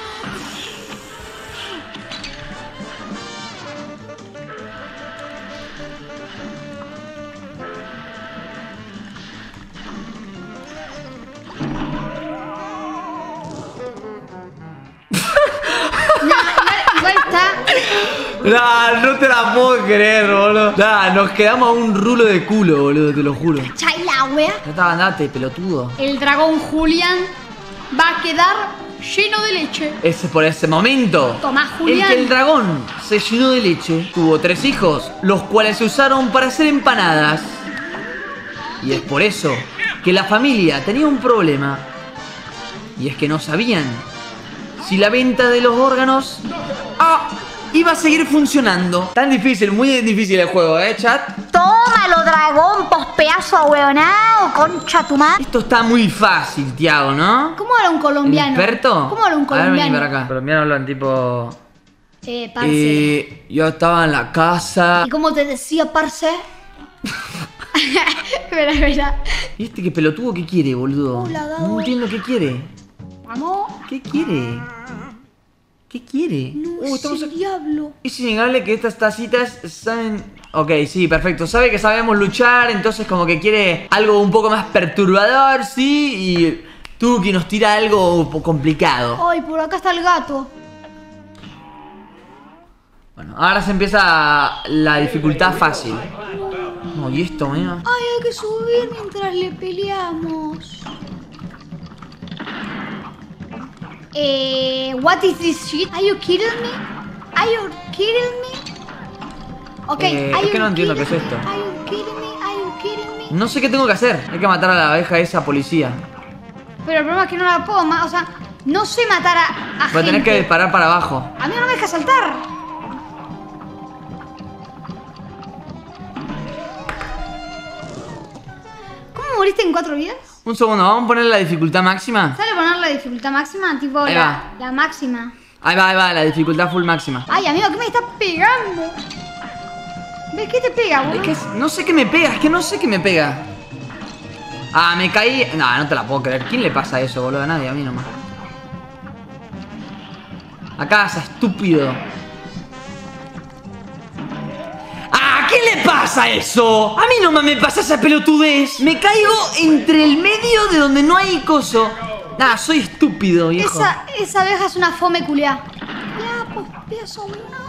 Igual está. Nah, no te la puedo creer, boludo. Nah, nos quedamos a un rulo de culo, boludo, te lo juro. Chai la wea. No te andate, pelotudo. El dragón Julián va a quedar lleno de leche. Ese por ese momento. Tomá, El Julián. que el dragón se llenó de leche, tuvo tres hijos, los cuales se usaron para hacer empanadas. Y es por eso que la familia tenía un problema. Y es que no sabían si la venta de los órganos ah, y va a seguir funcionando. Tan difícil, muy difícil el juego, ¿eh, chat? Tómalo, dragón, pospeazo ahueonado, concha tu madre. Esto está muy fácil, Tiago, ¿no? ¿Cómo habla un colombiano? ¿Experto? ¿Cómo habla un A ver, vení colombiano? para acá. Colombianos hablan tipo... Eh, parce. Eh, yo estaba en la casa. ¿Y cómo te decía, parce? Espera, espera. ¿Y este qué pelotudo qué quiere, boludo? Hola, Gabo. No entiendo qué quiere. Vamos. ¿Qué quiere? ¿Qué quiere? No, Uh, es estamos el a- diablo. Es innegable que estas tacitas saben... Ok, sí, perfecto. Sabe que sabemos luchar, entonces como que quiere algo un poco más perturbador, sí. Y Tuki nos tira algo un poco complicado. Ay, por acá está el gato. Bueno, ahora se empieza la dificultad fácil. No, y esto, mira. Ay, hay que subir mientras le peleamos. Eh, what is this shit? Are you kidding me? Are you kidding me? Ok, Eh, are es que you no entiendo kidding qué es me? esto. Are you kidding me? Are you kidding me? No sé qué tengo que hacer. Hay que matar a la abeja esa policía. Pero el problema es que no la puedo más, o sea, no sé matar a, a Voy a tener gente. que disparar para abajo. A mí no me deja saltar. ¿Cómo moriste en cuatro vidas? Un segundo, vamos a poner la dificultad máxima. ¿Sale poner la dificultad máxima? Tipo Ahí la, va. la máxima. Ahí va, ahí va, la dificultad full máxima. Ay, amigo, ¿qué me estás pegando? ¿Ves qué te pega, boludo? Es que es- no sé qué me pega, es que no sé qué me pega. Ah, me caí. No, no te la puedo creer. ¿Quién le pasa eso, boludo? A nadie, a mí nomás. A casa, estúpido. ¡Ah! ¿Qué le pasa eso? A mí nomás me pasa esa pelotudez. Me caigo entre el medio de donde no hay coso. Nah, soy estúpido, viejo. Esa, esa abeja es una fome culiá. Ya, pues, peso, no.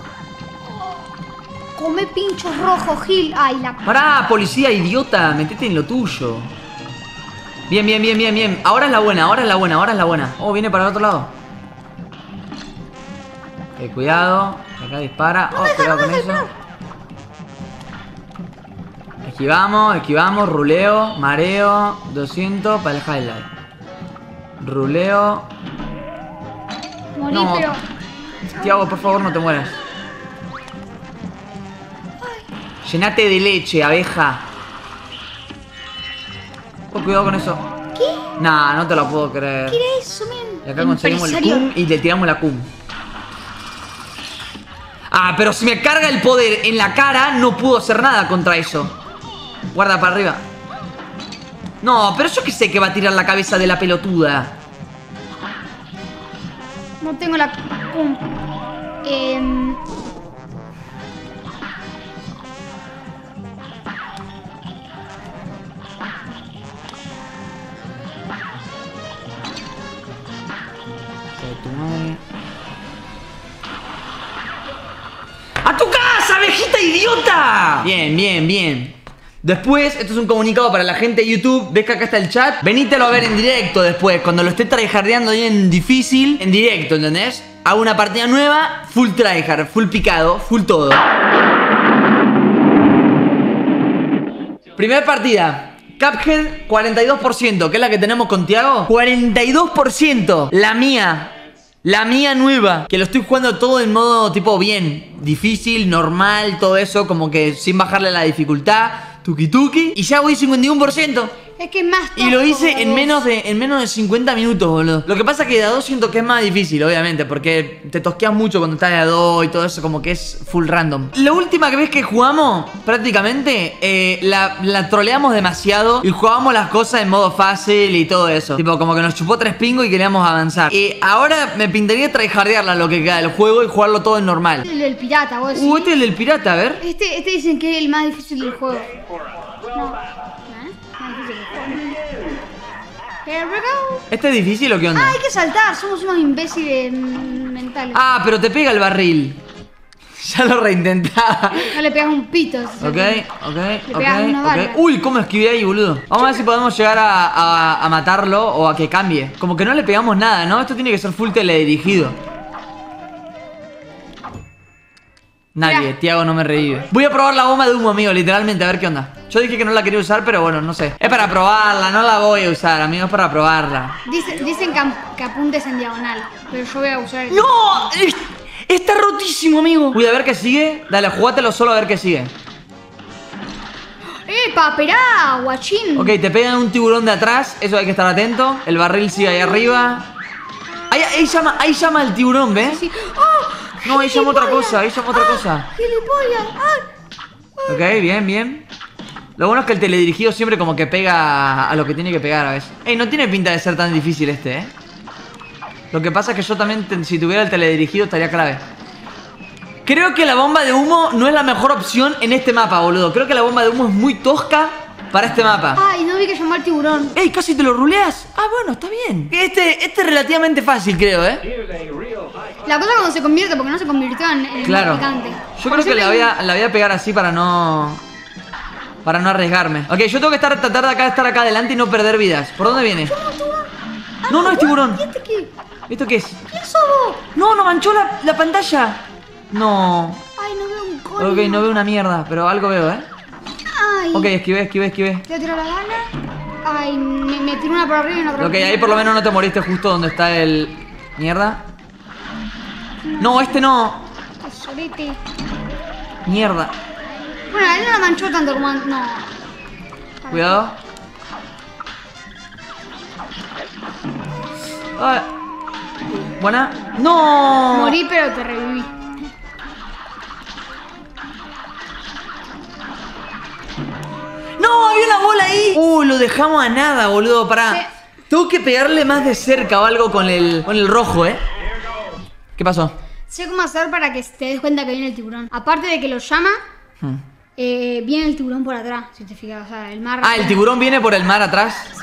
Come pinchos rojos, Gil. Ay, la... Pará, policía idiota, metete en lo tuyo. Bien, bien, bien, bien, bien. Ahora es la buena, ahora es la buena, ahora es la buena. Oh, viene para el otro lado. Ok, cuidado. Acá dispara. Oh, cuidado con eso. Esquivamos, esquivamos, ruleo, mareo, doscientos para el highlight. Ruleo. Morí, No. pero... Tiago, por favor, no te mueras. Llenate de leche, abeja. Oh, cuidado con eso. ¿Qué? Nah, no te lo puedo creer. ¿Qué era eso, men? Y acá conseguimos el Empresario. cum y le tiramos la cum. Ah, pero si me carga el poder en la cara, no puedo hacer nada contra eso. Guarda para arriba. No, pero yo que sé que va a tirar la cabeza de la pelotuda. No tengo la... pum. Em, Tu madre. ¡A tu casa, abejita idiota! Bien, bien, bien. Después, esto es un comunicado para la gente de YouTube. ¿Ves que acá está el chat? Venítelo a ver en directo después. Cuando lo esté tryhardeando bien difícil, en directo, ¿entendés? Hago una partida nueva, full tryhard, full picado, full todo. Primer partida. Cuphead, cuarenta y dos por ciento, que es la que tenemos con Tiago. cuarenta y dos por ciento. La mía. La mía nueva. Que lo estoy jugando todo en modo tipo bien. Difícil, normal, todo eso. Como que sin bajarle la dificultad. Tuki tuki. Y ya voy cincuenta y uno por ciento. es que es más... Y lo tosco, hice en vos. menos de en menos de cincuenta minutos, boludo. Lo que pasa es que de a dos siento que es más difícil, obviamente, porque te tosqueas mucho cuando estás de a dos y todo eso, como que es full random. La última vez que jugamos, prácticamente, eh, la, la troleamos demasiado y jugábamos las cosas en modo fácil y todo eso. Tipo, como que nos chupó tres pingos y queríamos avanzar. Y ahora me pintaría tryhardearla lo que queda del juego y jugarlo todo en normal. El del pirata, vos decís. Uh, este es el del pirata, a ver. Este, este dicen que es el más difícil del juego. No. ¿Eh? Más difícil del juego. Here we go. ¿Este es difícil o qué onda? Ah, hay que saltar, somos unos imbéciles mm, mentales. Ah, pero te pega el barril. Ya lo reintentaba. No le pegas un pito. si Ok, se- ok, Le ok, pegas una ok. bala. Uy, ¿cómo esquivé ahí, boludo? Vamos a ver si podemos llegar a, a- a matarlo o a que cambie. Como que no le pegamos nada, ¿no? Esto tiene que ser full teledirigido. Nadie, Mirá. Tiago no me revive. Voy a probar la bomba de humo, amigo, literalmente, a ver qué onda. Yo dije que no la quería usar, pero bueno, no sé. Es para probarla, no la voy a usar, amigo, es para probarla. Dicen, dicen que, am- que apuntes en diagonal, pero yo voy a usar el... ¡No! Es, Está rotísimo, amigo. Uy, a ver qué sigue. Dale, jugátelo solo a ver qué sigue. ¡Epa, esperá, guachín! Ok, te pegan un tiburón de atrás. Eso hay que estar atento. El barril sigue ahí arriba. Ahí, ahí llama, ahí llama el tiburón, ¿ves? Sí. ¡Oh! No, ahí llama otra ¡Gilipollas! cosa, ahí llama otra ¡Ah! cosa. ¡Gilipollas! ¡Ay! Ok, bien, bien. Lo bueno es que el teledirigido siempre como que pega a lo que tiene que pegar a veces. Ey, no tiene pinta de ser tan difícil este, ¿eh? Lo que pasa es que yo también, te- si tuviera el teledirigido, estaría clave. Creo que la bomba de humo no es la mejor opción en este mapa, boludo. Creo que la bomba de humo es muy tosca para este mapa. ¡Ay, no vi que llamó al tiburón! ¡Ey, casi te lo ruleas! Ah, bueno, está bien. Este, este es relativamente fácil, creo, ¿eh? Here's a real high. La cosa cuando se convierte, porque no se convirtió en, en Claro. picante. Yo creo que la voy, a, la voy a pegar así para no... Para no arriesgarme. Ok, yo tengo que estar, tratar de acá, estar acá adelante y no perder vidas. ¿Por dónde viene? No, no, es tiburón. ¿Y este qué? ¿Esto qué es? ¿Quién sos vos? No, no manchó la, la pantalla. No. Ay, no veo un coño. Ok, no veo una mierda, pero algo veo, ¿eh? Ay. Ok, esquivé, esquivé, esquivé. ¿Te voy a tirar la gana? Ay, me, me tiró una por arriba y una por Ok, ahí por lo menos no te moriste justo donde está el... Mierda. No, este no. Qué sorete. Mierda. Bueno, a él no la manchó tanto como... an- No. Cuidado. Ah. Buena. No. Morí, pero te reviví. No, había una bola ahí. Uh, lo dejamos a nada, boludo. Pará. Sí. Tengo que pegarle más de cerca o algo con el, con el rojo, ¿eh? ¿Qué pasó? Sé cómo hacer para que te des cuenta que viene el tiburón. Aparte de que lo llama, Hmm. eh, viene el tiburón por atrás, si te fijas. O sea, el mar... Ah, el tiburón viene por el mar atrás. Sí.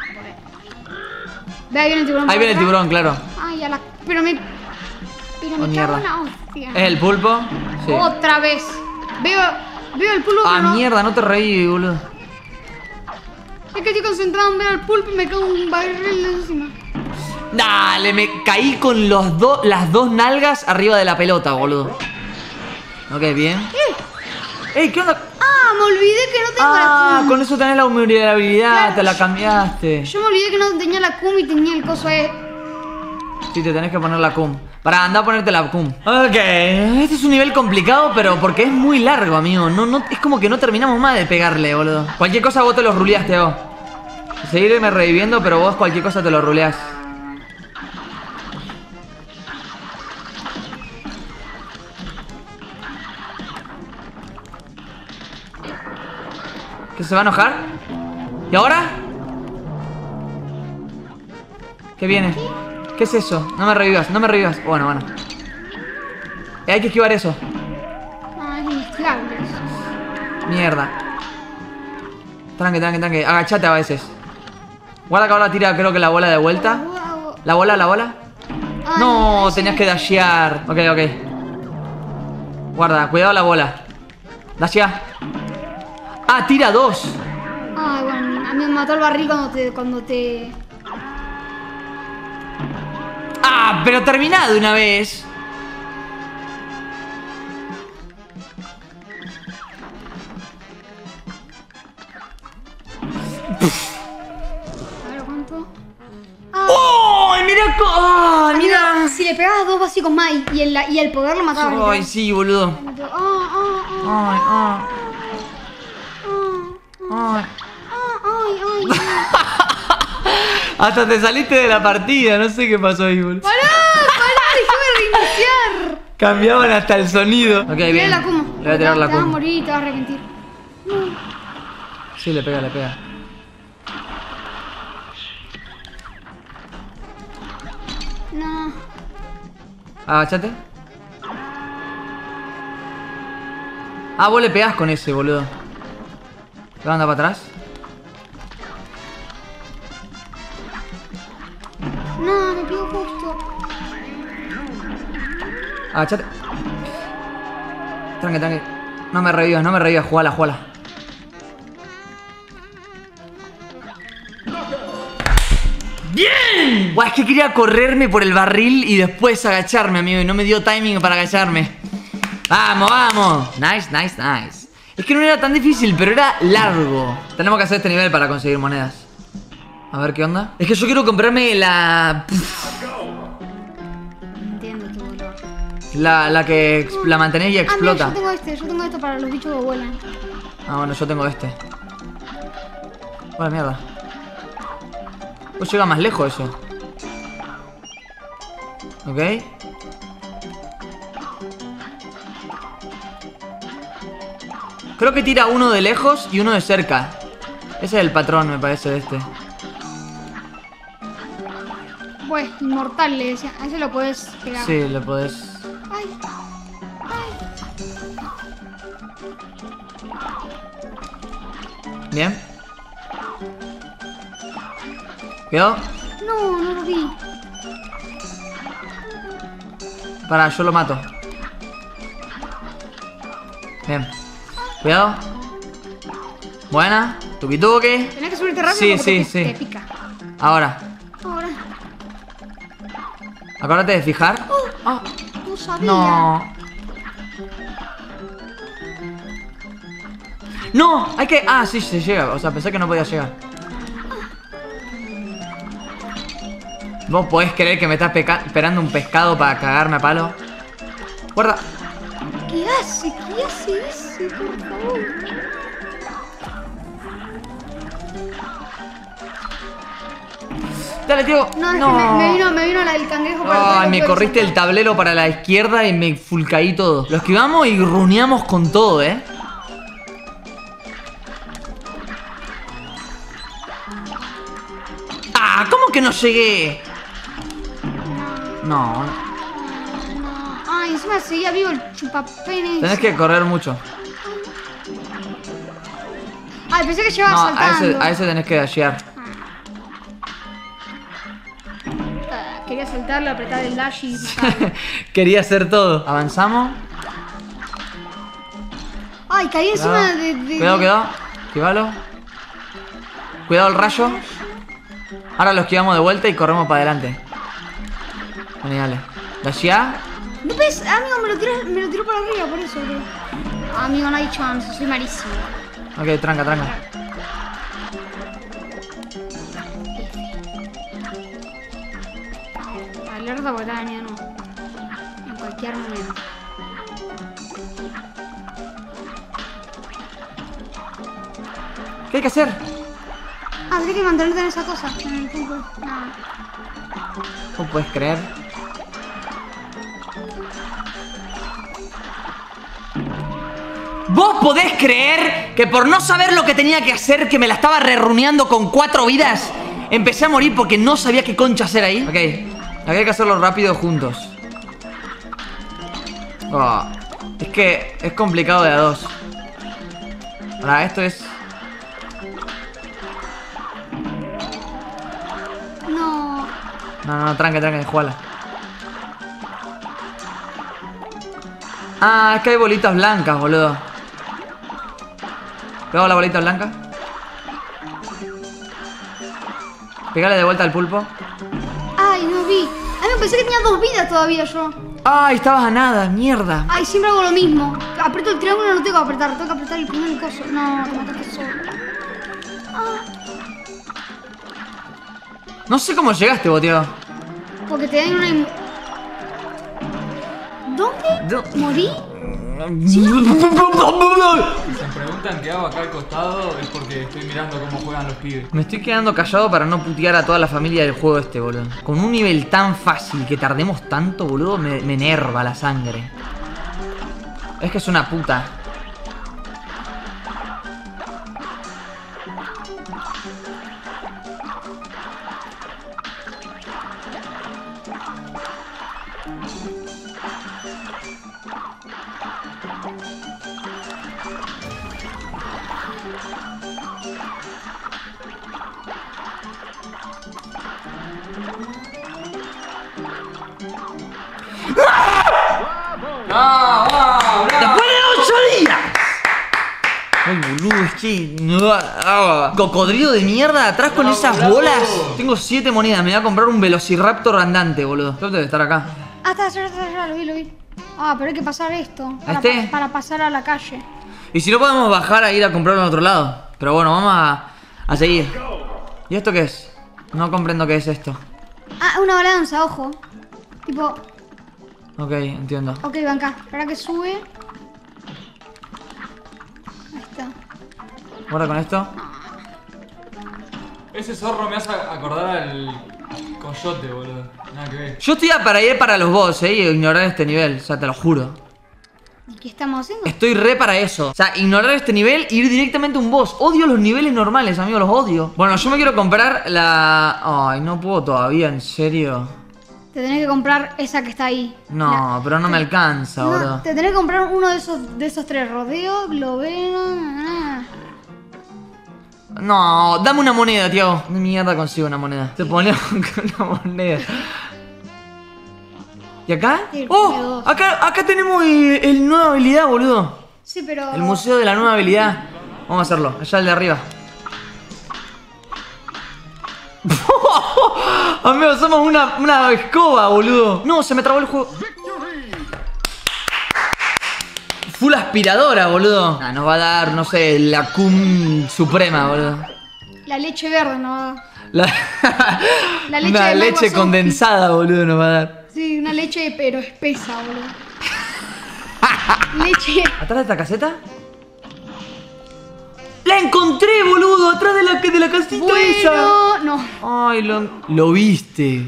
Ve, ahí viene el tiburón Ahí por viene el atrás. tiburón, claro. Ay, ya la... Pero me... Pero Oh, me cago mierda. en la hostia. ¿Es el pulpo? Sí. Otra vez. Veo... Veo el pulpo, Ah, pero no... mierda, no te reí, boludo. Es que estoy concentrado en ver al pulpo y me cago un barril encima. Dale, me caí con los dos, las dos nalgas arriba de la pelota, boludo. Ok, bien. ¿Eh? Ey, ¿qué onda? Ah, me olvidé que no tengo Ah, la cum. con eso tenés la vulnerabilidad, Claro. te la cambiaste. Yo me olvidé que no tenía la cum y tenía el coso ahí. Sí, te tenés que poner la cum. Para, anda a ponerte la cum. Ok, este es un nivel complicado, pero porque es muy largo, amigo. No, no, es como que no terminamos más de pegarle, boludo. Cualquier cosa vos te lo ruleaste, vos. Seguirme reviviendo, pero vos cualquier cosa te lo ruleás. ¿Que se va a enojar? ¿Y ahora? ¿Qué viene? ¿Qué es eso? No me revivas, no me revivas. Bueno, bueno. Eh, hay que esquivar eso. Ah, es inmezclable eso. Mierda. Tranque, tranque, tranque. Agachate a veces. Guarda que ahora tira, creo que la bola de vuelta. Wow. ¿La bola, la bola? Ay, No, ay, tenías sí. que dashear. Ok, ok. Guarda, cuidado la bola. Dashea. Ah, tira dos. Ay, bueno, a mí me mató el barril cuando te... Cuando te... Ah, pero termina de una vez. A ver, ¿cuánto? ¡Oh! ¡Mira! co- ¡Ah! ¡Mira! Si le pegabas dos básicos más y, y el, y el poder lo mataba. Ay, sí, boludo. Ah, ah, ah, Ay, ah. ah, Ay. ah, ay, ay, ay. Hasta te saliste de la partida, no sé qué pasó ahí, boludo. ¡Pará! ¡Pará! ¡Déjame reiniciar! Cambiaban hasta el sonido. Ok, Mirá bien. la Kuma. Le voy a tirar la Te vas a cum. morir y te vas a arrepentir. Sí, le pega, le pega. No. Agachate. Ah, vos le pegás con ese, boludo. ¿Te anda para atrás? No, me pegó justo. Agachate. Tranque, tranque. No me revivas, no me revivas. Jugala, jugala. ¡Bien! Buah, es que quería correrme por el barril y después agacharme, amigo. Y no me dio timing para agacharme. ¡Vamos, vamos! Nice, nice, nice. Es que no era tan difícil, pero era largo. Tenemos que hacer este nivel para conseguir monedas. A ver qué onda. Es que yo quiero comprarme la... Entiendo tu dolor. La, la que ex- la mantenés y Ah, mira, explota. yo tengo este, yo tengo esto para los bichos que vuelan. Ah, bueno, yo tengo este. Bueno, mierda. Pues llega más lejos eso. Ok. Creo que tira uno de lejos y uno de cerca. Ese es el patrón, me parece, de este. Pues, inmortal le decía. A ese lo puedes pegar. Sí, le podés... Ay, ay. Bien. Cuidado. No, no lo vi. Para, yo lo mato. Bien. Cuidado. Buena. Tuki tuki. Tenés que subirte rápido Sí, porque sí, te, sí. te pica. Ahora. Ahora. Acuérdate de fijar. Ah, No sabía. no. No, hay que... Ah, sí, se llega. O sea, pensé que no podía llegar. ¿Vos podés creer que me estás peca- esperando un pescado para cagarme a palo? Guarda. ¿Qué hace? ¿Qué hace ese? Por favor. Dale, tío. No, es que me, me vino, me vino la del cangrejo para todo Ay, lo me que corriste hice. el tablero para la izquierda y me fulcaí todo. Lo esquivamos y runeamos con todo, ¿eh? Ah, ¿cómo que no llegué? No, No. Ay, encima seguía vivo el chupapenes. tenés que correr mucho. Ay, pensé que llevaba No, a saltando. ese, a ese tenés que dashear. Ah, quería saltarle, apretar el dash y matarlo. Quería hacer todo. Avanzamos. Ay, caí encima Cuidado, de, de... cuidado, cuidado. Esquivalo. Cuidado el rayo. Ahora lo esquivamos de vuelta y corremos para adelante. Vení, dale. Dashea. No ves, amigo, me lo tiró, me lo tiró para arriba, por eso, bro. Ah, amigo, no hay chance, soy malísimo. Ok, tranca, tranca. Alerta porque está dañado, no. En cualquier momento. ¿Qué hay que hacer? Ah, tenés que mantenerte en esa cosa. En el punto. Nada. ¿Cómo puedes creer? ¿Vos podés creer que por no saber lo que tenía que hacer, que me la estaba reruneando con cuatro vidas, empecé a morir porque no sabía qué concha hacer ahí? Ok, había que hacerlo rápido juntos. Oh, es que es complicado de a dos. Ahora, esto es... No. No, no, no, tranque, tranque, jugala. Ah, es que hay bolitas blancas, boludo. Pego la bolita blanca. Pégale de vuelta al pulpo. Ay, no vi. Ay, me pensé que tenía dos vidas todavía yo. Ay, estabas a nada, mierda. Ay, siempre hago lo mismo. Aprieto el triángulo y no tengo que apretar. Tengo que apretar el primer coso. No, te mataste solo. Ah, No sé cómo llegaste, boteo. porque te dan una... im- ¿Dónde? Do- ¿Morí? Si me preguntan qué hago acá al costado es porque estoy mirando cómo juegan los pibes. Me estoy quedando callado para no putear a toda la familia del juego este, boludo. Con un nivel tan fácil que tardemos tanto, boludo, me, me enerva la sangre. Es que es una puta. ¡Ah, ah, ¡Después de ocho días! Ay, boludo, es que... Ah, cocodrilo de mierda atrás con Bravo, esas bravo. bolas. Tengo siete monedas, me voy a comprar un velociraptor andante, boludo. Yo debe estar acá. Ah, está, ya, ya, ya, lo vi, lo vi. Ah, pero hay que pasar esto. Para, ¿Este? pa- para pasar a la calle. Y si no podemos bajar a ir a comprarlo en otro lado. Pero bueno, vamos a, a seguir. ¿Y esto qué es? No comprendo qué es esto. Ah, una balanza, ojo. Tipo... Ok, entiendo. Ok, banca. Espera que sube. Ahí está. Ahora con esto. Ese zorro me hace acordar al coyote, boludo. Nada que ver. Yo estoy para ir para los boss, eh, y ignorar este nivel. O sea, te lo juro. ¿Y qué estamos haciendo? Estoy re para eso. O sea, ignorar este nivel e ir directamente a un boss. Odio los niveles normales, amigo, los odio. Bueno, yo me quiero comprar la... Ay, no puedo todavía, ¿en serio? Te tenés que comprar esa que está ahí. No, La- pero no me alcanza, No, bro. te tenés que comprar uno de esos, de esos tres. Rodeo, globeno... No, dame una moneda, tío. De mierda consigo una moneda. Te ponemos con una moneda. ¿Y acá? Sí, ¡Oh! dos. Acá, acá tenemos el, el nueva habilidad, boludo. Sí, pero... El museo de la nueva habilidad. Vamos a hacerlo, allá el de arriba. Amigo, somos una, una escoba, boludo. No, se me trabó el juego. Full aspiradora, boludo. Ah, nos va a dar, no sé, la cum suprema, boludo. La leche verde, ¿no? La, La leche una de leche Microsoft. condensada, boludo, nos va a dar. Sí, una leche pero espesa, boludo. Leche... ¿Atrás de esta caseta? ¡La encontré, boludo! ¡Atrás de la, de la casita esa! Bueno... No. Ay, lo, lo viste.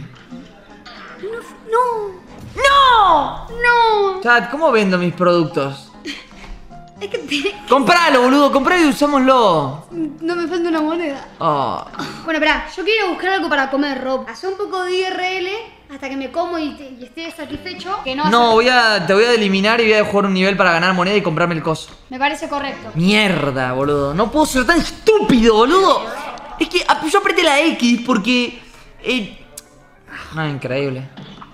No. ¡No! No. Chat, ¿cómo vendo mis productos? Es que te... ¡Compralo, boludo! ¡Compralo y usámoslo! No me falta una moneda. Oh. Bueno, esperá, yo quiero buscar algo para comer, Rob. Hace un poco de I R L hasta que me como y, te- y esté satisfecho. Que no, No, hace- voy a, te voy a eliminar y voy a jugar un nivel para ganar moneda y comprarme el coso. Me parece correcto. Mierda, boludo. No puedo ser tan estúpido, boludo. Es que ah, yo apreté la X porque... Eh... No, increíble.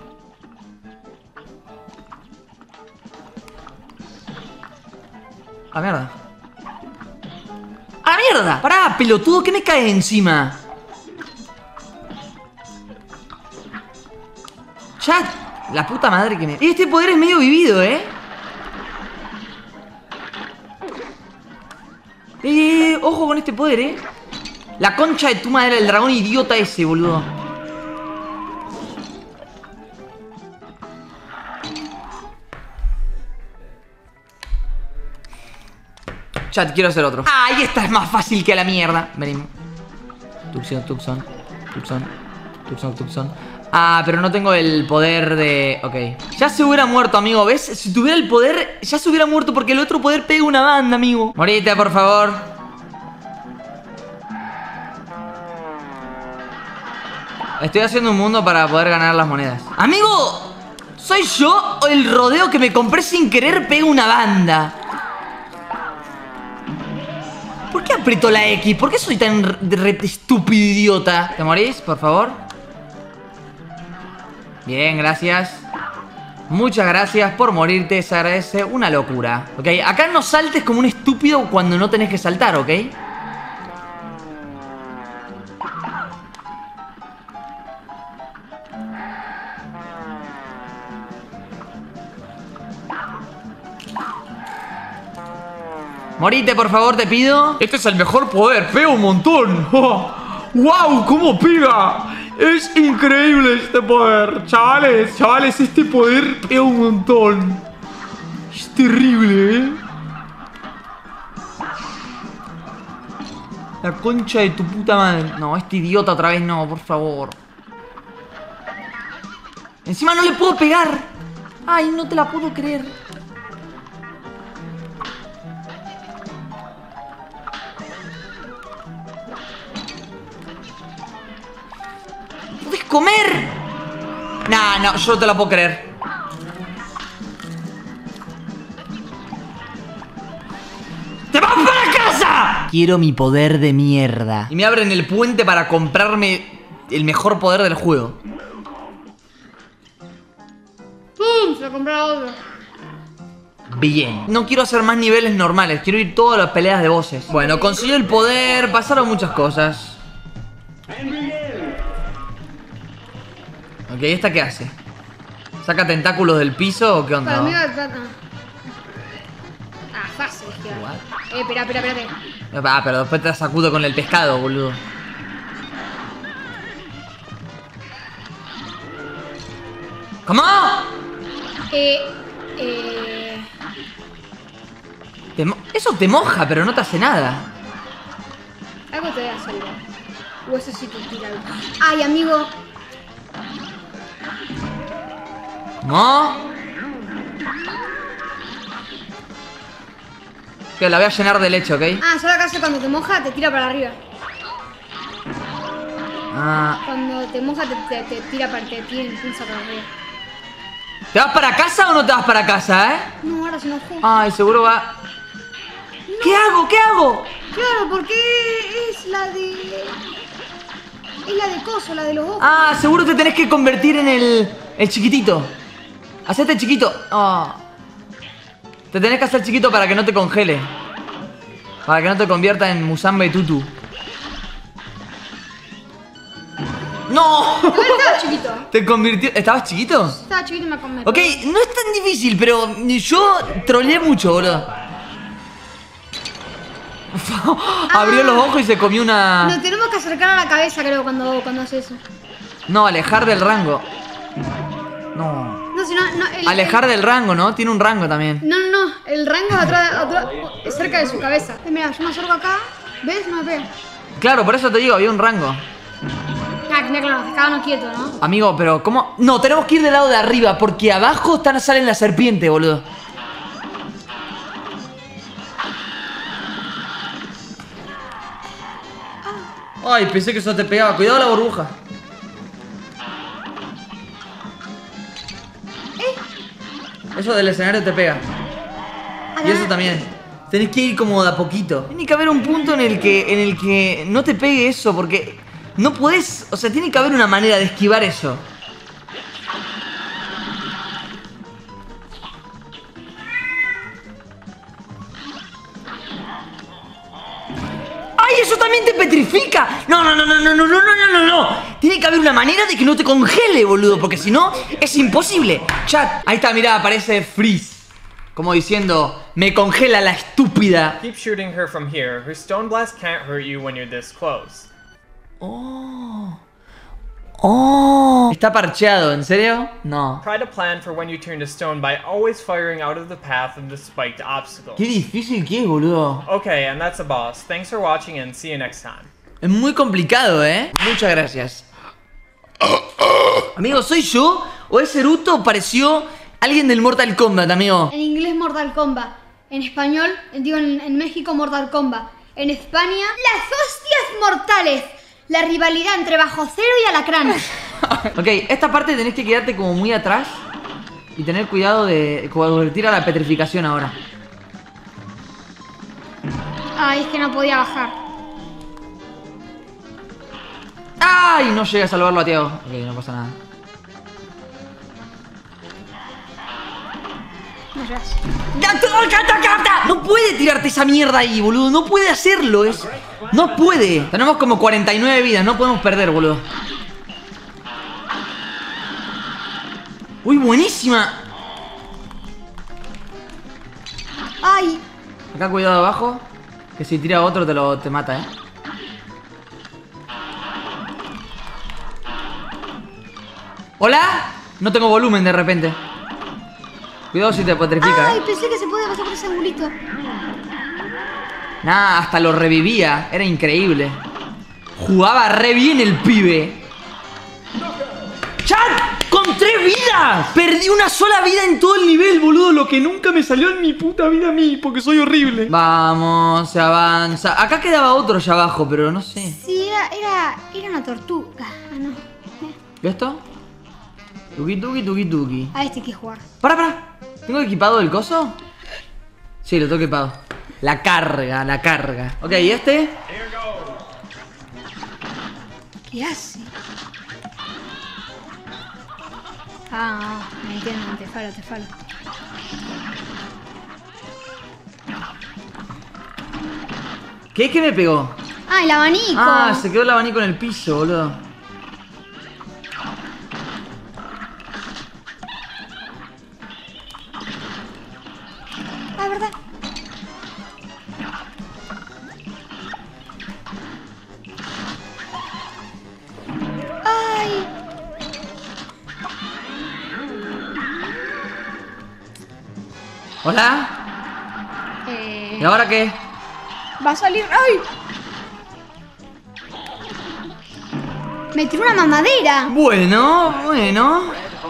A la mierda. ¡A la mierda! Pará, pelotudo, ¿qué me cae encima? Chat, la puta madre que me... Este poder es medio vivido, ¿eh? Eh, ojo con este poder, ¿eh? La concha de tu madre, el dragón idiota ese, boludo. Chat, quiero hacer otro. ¡Ay, esta es más fácil que la mierda! Venimos. Tucson, Tucson, Tucson, Tucson, Tucson. Ah, pero no tengo el poder de... Ok. Ya se hubiera muerto, amigo, ¿ves? Si tuviera el poder, ya se hubiera muerto porque el otro poder pega una banda, amigo. Morite, por favor. Estoy haciendo un mundo para poder ganar las monedas. Amigo, ¿soy yo o el rodeo que me compré sin querer pega una banda? ¿Por qué aprieto la X? ¿Por qué soy tan re- re- estúpido idiota? ¿Te morís, por favor? Bien, gracias. Muchas gracias por morirte, se agradece, una locura. Ok, acá no saltes como un estúpido cuando no tenés que saltar, ¿ok? Morite, por favor, te pido. Este es el mejor poder, pega un montón. ¡Wow! ¿Cómo pega? Es increíble este poder. Chavales, chavales, este poder pega un montón. Es terrible, ¿eh? La concha de tu puta madre. No, este idiota otra vez no, por favor. Encima no le puedo pegar. Ay, no te la puedo creer. ¿Puedes comer? Nah, no, yo no te la puedo creer. ¡Te vas para casa! Quiero mi poder de mierda. Y me abren el puente para comprarme el mejor poder del juego. ¡Pum! Se lo compraron otro. Bien. No quiero hacer más niveles normales. Quiero ir todas las peleas de bosses. Bueno, consiguió el poder. Pasaron muchas cosas. Ok, ¿esta qué hace? ¿Saca tentáculos del piso o qué onda? Para mí va a tratar. Ah, fácil, es que va. Eh, espera, espera, espérate. Ah, pero después te sacudo con el pescado, boludo. ¿Cómo? Eh. Eh. Te mo- Eso te moja, pero no te hace nada. Algo te voy a salvar. O eso sí te tira algo. Ay, amigo. ¿No? Que la voy a llenar de leche, ¿ok? Ah, solo acaso cuando te moja te tira para arriba. Ah. Cuando te moja te, te, te tira para te tira impulsa para arriba. ¿Te vas para casa o no te vas para casa, eh? No, ahora se enojó. Ay, seguro va... ¿Qué hago? ¿Qué hago? Claro, porque es la de. Es la de coso, la de los ojos. Ah, seguro te tenés que convertir en el... El chiquitito. Hacete chiquito. Oh. Te tenés que hacer chiquito para que no te congele. Para que no te convierta en Musamba y Tutu. ¡No! Igual estaba chiquito. Te convirtió... ¿Estabas chiquito? Estaba chiquito y me comí. Ok, no es tan difícil, pero yo troleé mucho, boludo. Abrió los ojos y se comió una... Nos tenemos que acercar a la cabeza, creo, cuando, cuando hace eso. No, alejar del rango. No. No, si no, no el, Alejar del rango, ¿no? Tiene un rango también. el- no, no, no. El rango es atrás, atrás, cerca de su cabeza. Eh, mira, yo me acerco acá. ¿Ves? No me pega. Claro, por eso te digo, había un rango. Ah, mira, claro, nos quedábamos quietos, ¿no? Amigo, pero ¿cómo? No, tenemos que ir del lado de arriba, porque abajo están, salen la serpiente, boludo. Ay, pensé que eso te pegaba. Cuidado la burbuja. Eso del escenario te pega. Y eso también. Tenés que ir como de a poquito. Tiene que haber un punto en el que, en el que no te pegue eso, porque no podés... O sea, tiene que haber una manera de esquivar eso. ¡Ay, eso también te petrifica! No, no, no, no, no, no, no, no, no, no. Tiene que haber una manera de que no te congele, boludo, porque si no, es imposible. Chat, ahí está, mirá, aparece Freeze. Como diciendo, me congela la estúpida. Keep shooting her from here. Her stone blast can't hurt you when you're this close. Oh. Oh. Está parcheado, ¿en serio? No. Try to plan for when you turn to stone by always firing out of the path of the spiked obstacle. Qué difícil que es, boludo. Okay, and that's a boss. Thanks for watching and see you next time. Es muy complicado, ¿eh? Muchas gracias. Amigo, ¿soy yo? ¿O ese Eruto pareció alguien del Mortal Kombat, amigo? En inglés Mortal Kombat. En español, digo en, en México Mortal Kombat. En España, las hostias mortales. La rivalidad entre Bajo Cero y Alacrán. Ok, esta parte tenés que quedarte como muy atrás y tener cuidado de convertir a la petrificación ahora. Ay, es que no podía bajar. ¡Ay! No llega a salvarlo a Tiago. Ok, no pasa nada. No llegas. No puede tirarte esa mierda ahí, boludo. No puede hacerlo. Es... No puede. Tenemos como cuarenta y nueve vidas. No podemos perder, boludo. Uy, buenísima. Ay. Acá cuidado abajo. Que si tira otro te lo te mata, eh. ¿Hola? No tengo volumen de repente. Cuidado si te petrifica, Ay, eh. pensé que se podía pasar por ese angulito. Nah, hasta lo revivía. Era increíble. Jugaba re bien el pibe. ¡Chat! ¡Con tres vidas! Perdí una sola vida en todo el nivel, boludo. Lo que nunca me salió en mi puta vida a mí, porque soy horrible. Vamos, se avanza. Acá quedaba otro allá abajo, pero no sé. Sí, era, era, era una tortuga. Ah, no. ¿Ves esto? Tuki, tuki, tuki, tuki. A este hay que jugar. Para, para. ¿Tengo equipado el coso? Sí, lo tengo equipado. La carga, la carga. Ok, ¿y este? ¿Qué hace? Ah, me entiendo, te falo, te falo. ¿Qué es que me pegó? Ah, el abanico. Ah, se quedó el abanico en el piso, boludo. Ah, verdad. Ay. ¿Hola? Eh, ¿Y ahora qué? Va a salir. ¡Ay! Me tiró una mamadera. Bueno, bueno.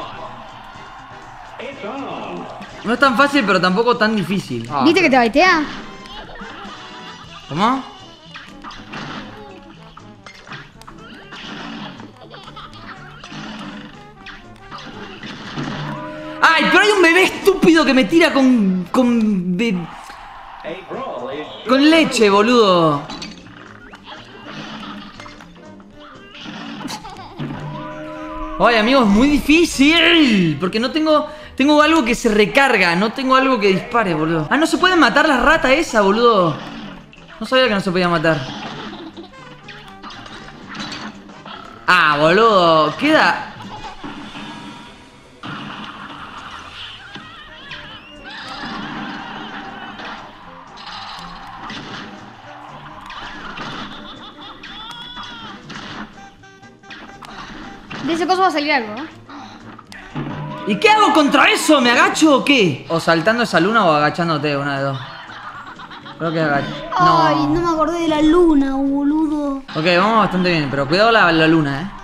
No es tan fácil, pero tampoco tan difícil. Ah, ¿Viste que te baitea? ¿Cómo? ¡Ay, pero hay un bebé estúpido que me tira con... con... de- con leche, boludo! Ay, amigo, es muy difícil. Porque no tengo... Tengo algo que se recarga. No tengo algo que dispare, boludo. Ah, no se pueden matar las ratas esa, boludo. No sabía que no se podía matar. Ah, boludo. Queda... De ese coso va a salir algo, ¿eh? ¿Y qué hago contra eso? ¿Me agacho o qué? O saltando esa luna o agachándote, una de dos. Creo que agacho. No. Ay, no me acordé de la luna, boludo. Ok, vamos bastante bien, pero cuidado la, la luna, eh.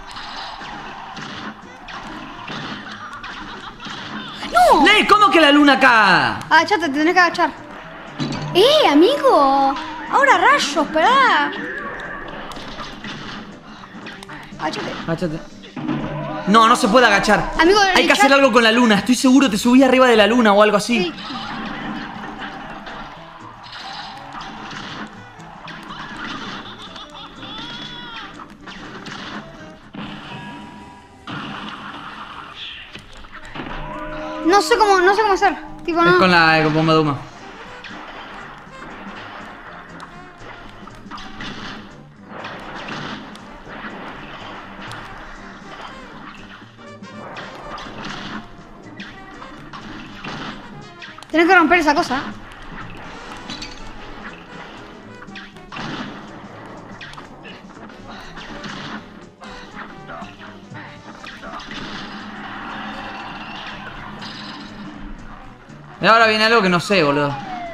¡No! ¡Ley! ¿Cómo que la luna acá? Agachate, te tenés que agachar. ¡Eh, amigo! Ahora rayos, esperá. Agachate. Agáchate. No, no se puede agachar. Amigo, hay que hacer algo con la luna. Estoy seguro, te subí arriba de la luna o algo así. Sí. No sé cómo, no sé cómo hacer. Tipo, no. Es con la con bomba de humo. Tenés que romper esa cosa. Y ahora viene algo que no sé, boludo.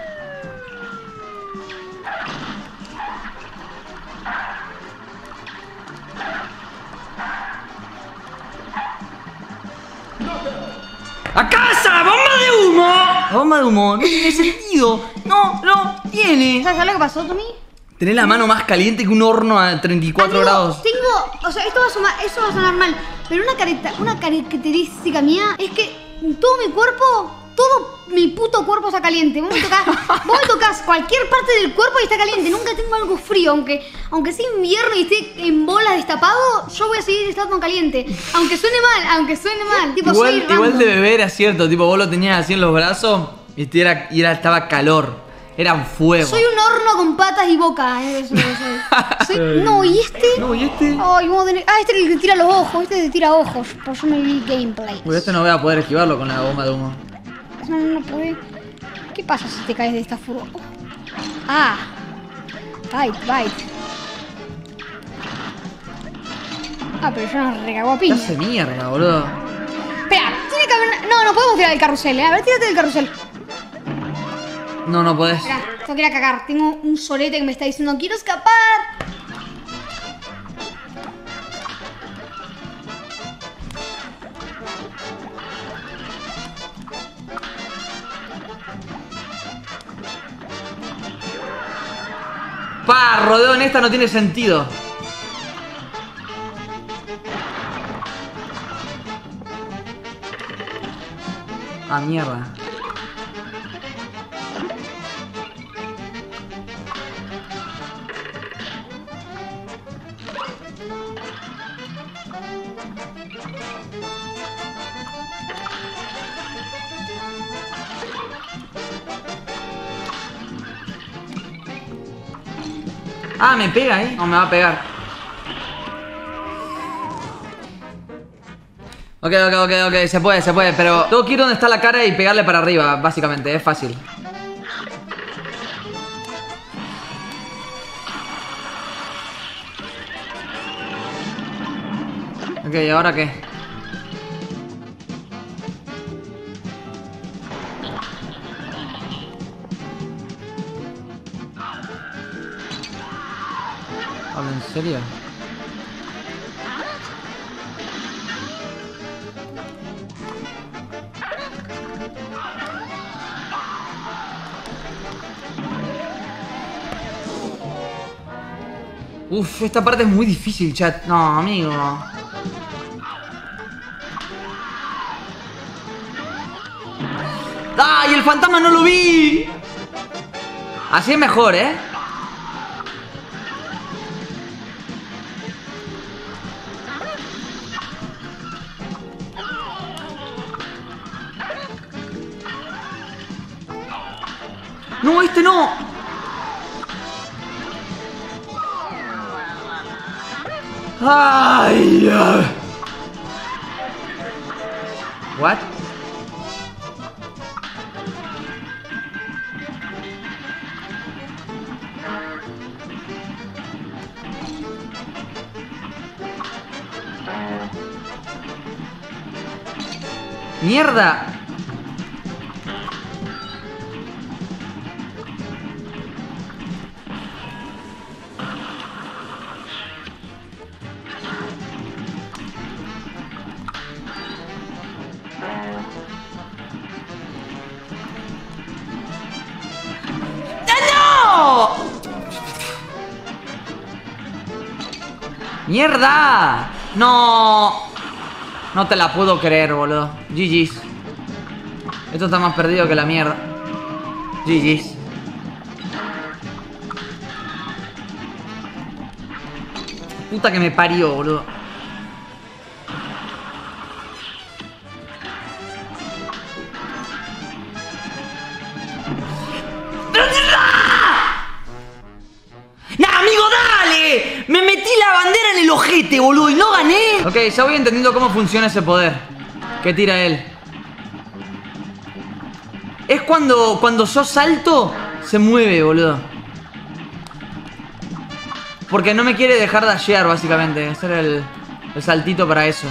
¡A casa! ¡Bomba de humo! La bomba de humo, no tiene sentido. No, no, tiene. ¿Sabes lo que pasó, Tommy? Tenés la mano más caliente que un horno a treinta y cuatro Amigo, grados. Tengo, o sea, esto va a sumar, eso va a sonar mal, pero una, careta, una característica mía es que todo mi cuerpo, todo mi puto cuerpo está caliente. Vos me tocás, vos me tocás cualquier parte del cuerpo y está caliente. Nunca tengo algo frío, aunque, aunque sea invierno y esté en bolas destapado, yo voy a seguir estando caliente. Aunque suene mal, aunque suene mal. Tipo, soy Igual, igual random. de bebé era cierto, tipo, vos lo tenías así en los brazos y, te era, y era, estaba calor. Era un fuego. Soy un horno con patas y boca. eh, Eso, eso. Soy, no, ¿y este? No, ¿y este? Ay, vamos a tener... Ah, este es el que tira los ojos. Este te tira ojos. Por yo no vi gameplay. Uy, este no voy a poder esquivarlo con la bomba de humo. No, no puede. ¿Qué pasa si te caes de esta furgo? Ah. Bite, bite. Ah, pero yo no recagó a ¿Qué piña. hace mierda, boludo? Espera, tiene que haber... No, no podemos tirar el carrusel, ¿eh? A ver, tírate del carrusel. No, no podés. Espera, tengo que ir a cagar. Tengo un solete que me está diciendo quiero escapar. Pa, rodeo en esta no tiene sentido. Ah, mierda. Ah, me pega, ¿eh? No, me va a pegar. Ok, ok, ok, ok, se puede, se puede, pero tengo que ir donde está la cara y pegarle para arriba, básicamente, es fácil. Ok, ¿y ahora qué? ¿Hablo en serio? Uf, esta parte es muy difícil, chat. No, amigo. ¡Ay, el fantasma no lo vi! Así es mejor, ¿eh? No, este no. Ay, ay. What? Mierda. ¡Mierda! ¡No! No te la puedo creer, boludo. G G's. Esto está más perdido que la mierda. G G's. Puta que me parió, boludo. Me metí la bandera en el ojete, boludo, y no gané. Ok, ya voy entendiendo cómo funciona ese poder que tira él. Es cuando, cuando yo salto, se mueve, boludo. Porque no me quiere dejar dashear, básicamente. Hacer el, el saltito para eso.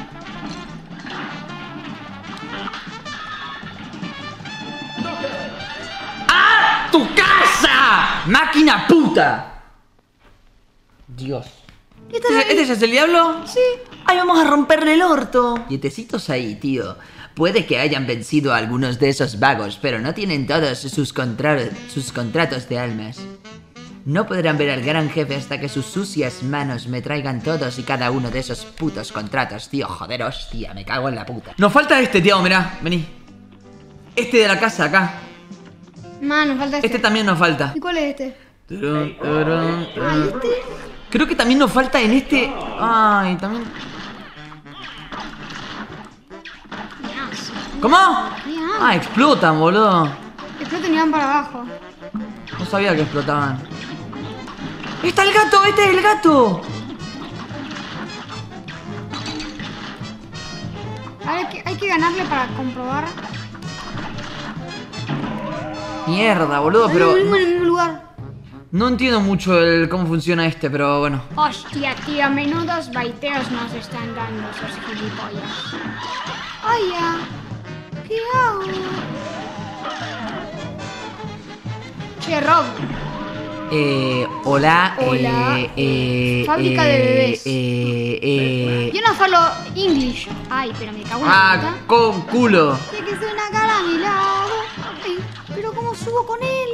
¡Ah! ¡Tu casa! ¡Máquina puta! Dios. ¿Este, ¿Este ya es el diablo? Sí. Ay, vamos a romperle el orto. Quietecitos ahí, tío. Puede que hayan vencido a algunos de esos vagos, pero no tienen todos sus, contra sus contratos de almas. No podrán ver al gran jefe hasta que sus sucias manos me traigan todos y cada uno de esos putos contratos, tío. Joder, hostia, me cago en la puta. Nos falta este, tío, mirá, vení. Este de la casa, acá. Man, nos falta este. Este también nos falta. ¿Y cuál es este? Turun, turun, turun. Ah, ¿y este? Creo que también nos falta en este... Ay, también... ¿Cómo? Ah, explotan, boludo. Explotan y van para abajo. No sabía que explotaban. ¡Está el gato! ¡Este es el gato! Ahora hay que, hay que ganarle para comprobar. Mierda, boludo, pero... En el mismo lugar. No entiendo mucho el cómo funciona este, pero bueno. Hostia, tío, menudos baiteos nos están dando esos gilipollas. Ay, ya. ¿Qué hago? Che, Rob. Eh, hola, Hola. eh, eh... Fábrica eh, de bebés. Eh, eh... Yo no falo English. Ay, pero me cago en la Ah, puta. con culo. Tiene que ser una cara a mi lado. Ay, pero ¿cómo subo con él?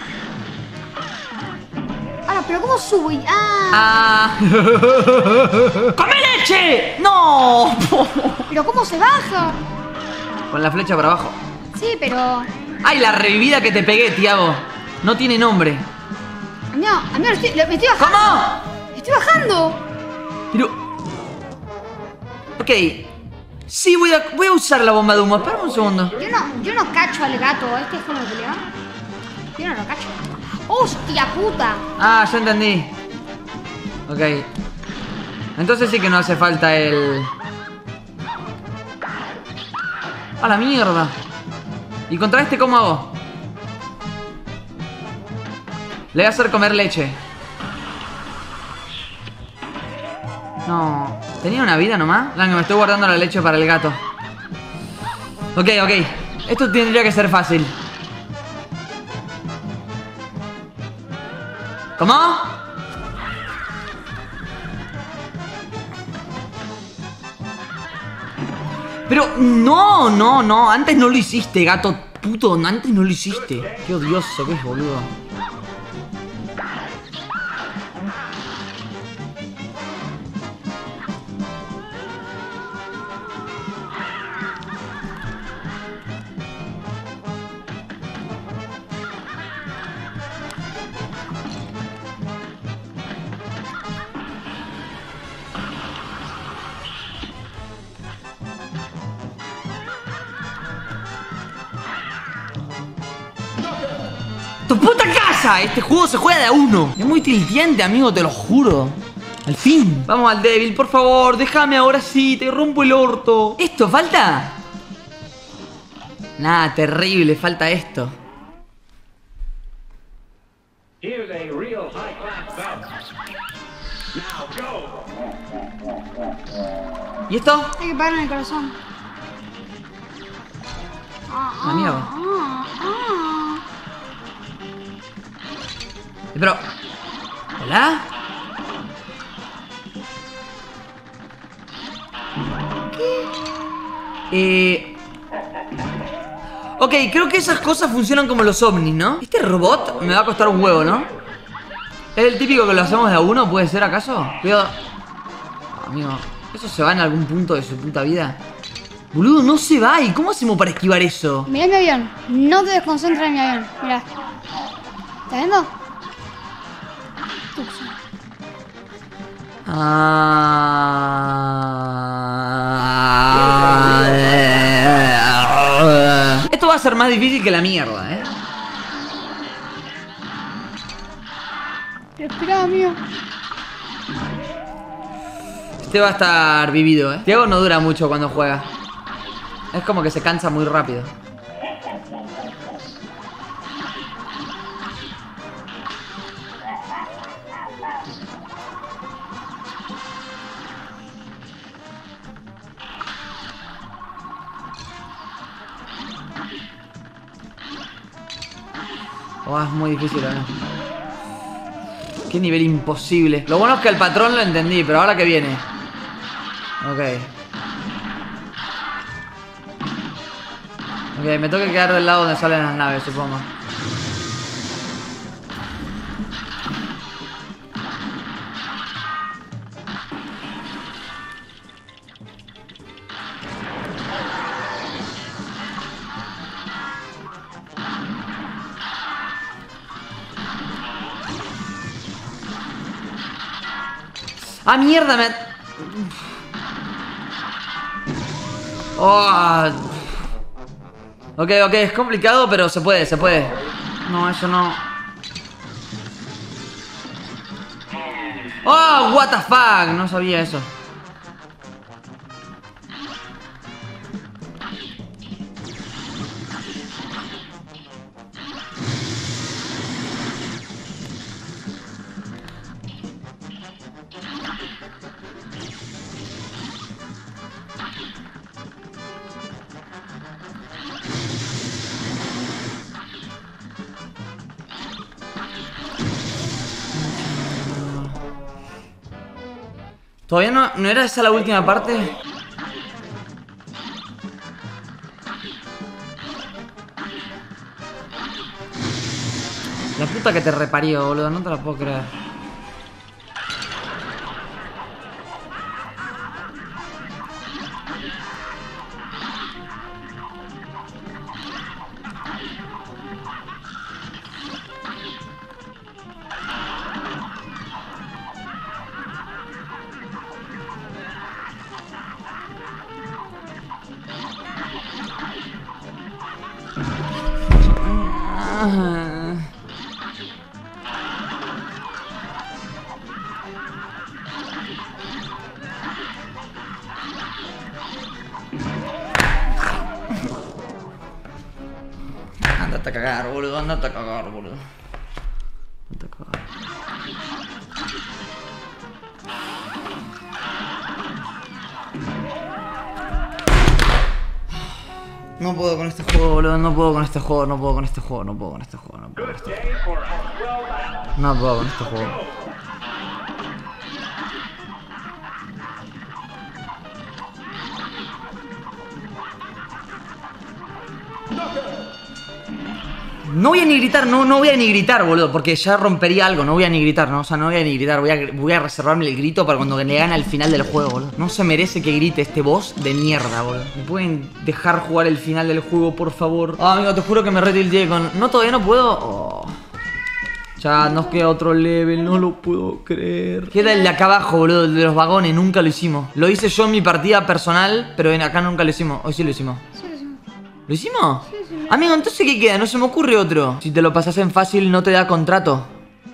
Ahora, pero ¿cómo subo? Y... Ah. Ah. ¡Come leche! ¡No! ¿Pero cómo se baja? Con la flecha para abajo. Sí, pero... ¡Ay, la revivida que te pegué, Tiago! No tiene nombre. No, a mí me estoy, me estoy bajando. ¿Cómo? Estoy bajando. Pero... Ok. Sí, voy a, voy a usar la bomba de humo. Espera un segundo. Yo no, yo no cacho al gato. ¿Este es como el pelear? Yo no lo cacho. ¡Hostia puta! Ah, ya entendí. Ok. Entonces sí que no hace falta el... ¡A la mierda! ¿Y contra este cómo hago? Le voy a hacer comer leche. No. ¿Tenía una vida nomás? La que me estoy guardando la leche para el gato. Ok, ok. Esto tendría que ser fácil. ¿Cómo? Pero no, no, no. Antes no lo hiciste, gato puto. Antes no lo hiciste. Qué odioso que es, boludo. ¡Tu puta casa! Este juego se juega de a uno. Es muy tilteante, amigo, te lo juro. Al fin. Vamos al débil, por favor. Déjame ahora sí, te rompo el orto. ¿Esto falta? Nada, terrible, falta esto. Here's a real high-class bout. Now go. ¿Y esto? Hay que pagar en el corazón. La mierda. Ah, ah. Pero... ¿Hola? Eh... Ok, creo que esas cosas funcionan como los ovnis, ¿no? Este robot me va a costar un huevo, ¿no? ¿Es el típico que lo hacemos de a uno? ¿Puede ser acaso? Cuidado. Amigo, ¿eso se va en algún punto de su puta vida? Boludo, no se va. ¿Y cómo hacemos para esquivar eso? Mirá mi avión. No te desconcentres en mi avión. Mirá. ¿Estás viendo? Ah... Esto va a ser más difícil que la mierda, ¿eh? Respirá, amigo. Este va a estar vivido, ¿eh? Diego no dura mucho cuando juega. Es como que se cansa muy rápido. Oh, es muy difícil, ¿eh? Qué nivel imposible. Lo bueno es que el patrón lo entendí, pero ahora que viene. Ok. Ok, me tengo que quedar del lado donde salen las naves, supongo. ¡Ah, mierda! Me... Oh. Ok, ok, es complicado, pero se puede, se puede. No, eso no. ¡Oh, what the fuck! No sabía eso. ¿Todavía no, no era esa la última parte? La puta que te reparió, boludo, no te la puedo creer. Andate a cagar, boludo, andate a cagar, boludo. Andate a cagar. No puedo con este juego, boludo, no puedo con este juego, no puedo con este juego, no puedo con este juego, no puedo con este juego. No puedo con este juego. No voy a ni gritar, no, no voy a ni gritar, boludo, porque ya rompería algo, no voy a ni gritar, ¿no? O sea, no voy a ni gritar, voy a, voy a reservarme el grito para cuando le gane al final del juego, boludo. No se merece que grite este boss de mierda, boludo. ¿Me pueden dejar jugar el final del juego, por favor? Ah, amigo, te juro que me retilteé con... No, todavía no puedo... Oh. Ya nos queda otro level, no lo puedo creer. Queda el de acá abajo, boludo, el de los vagones, nunca lo hicimos. Lo hice yo en mi partida personal, pero en acá nunca lo hicimos. Hoy sí lo hicimos. Sí, lo hicimos. ¿Lo hicimos? Sí, sí. Amigo, entonces ¿qué queda? No se me ocurre otro. Si te lo pasas en fácil, no te da contrato.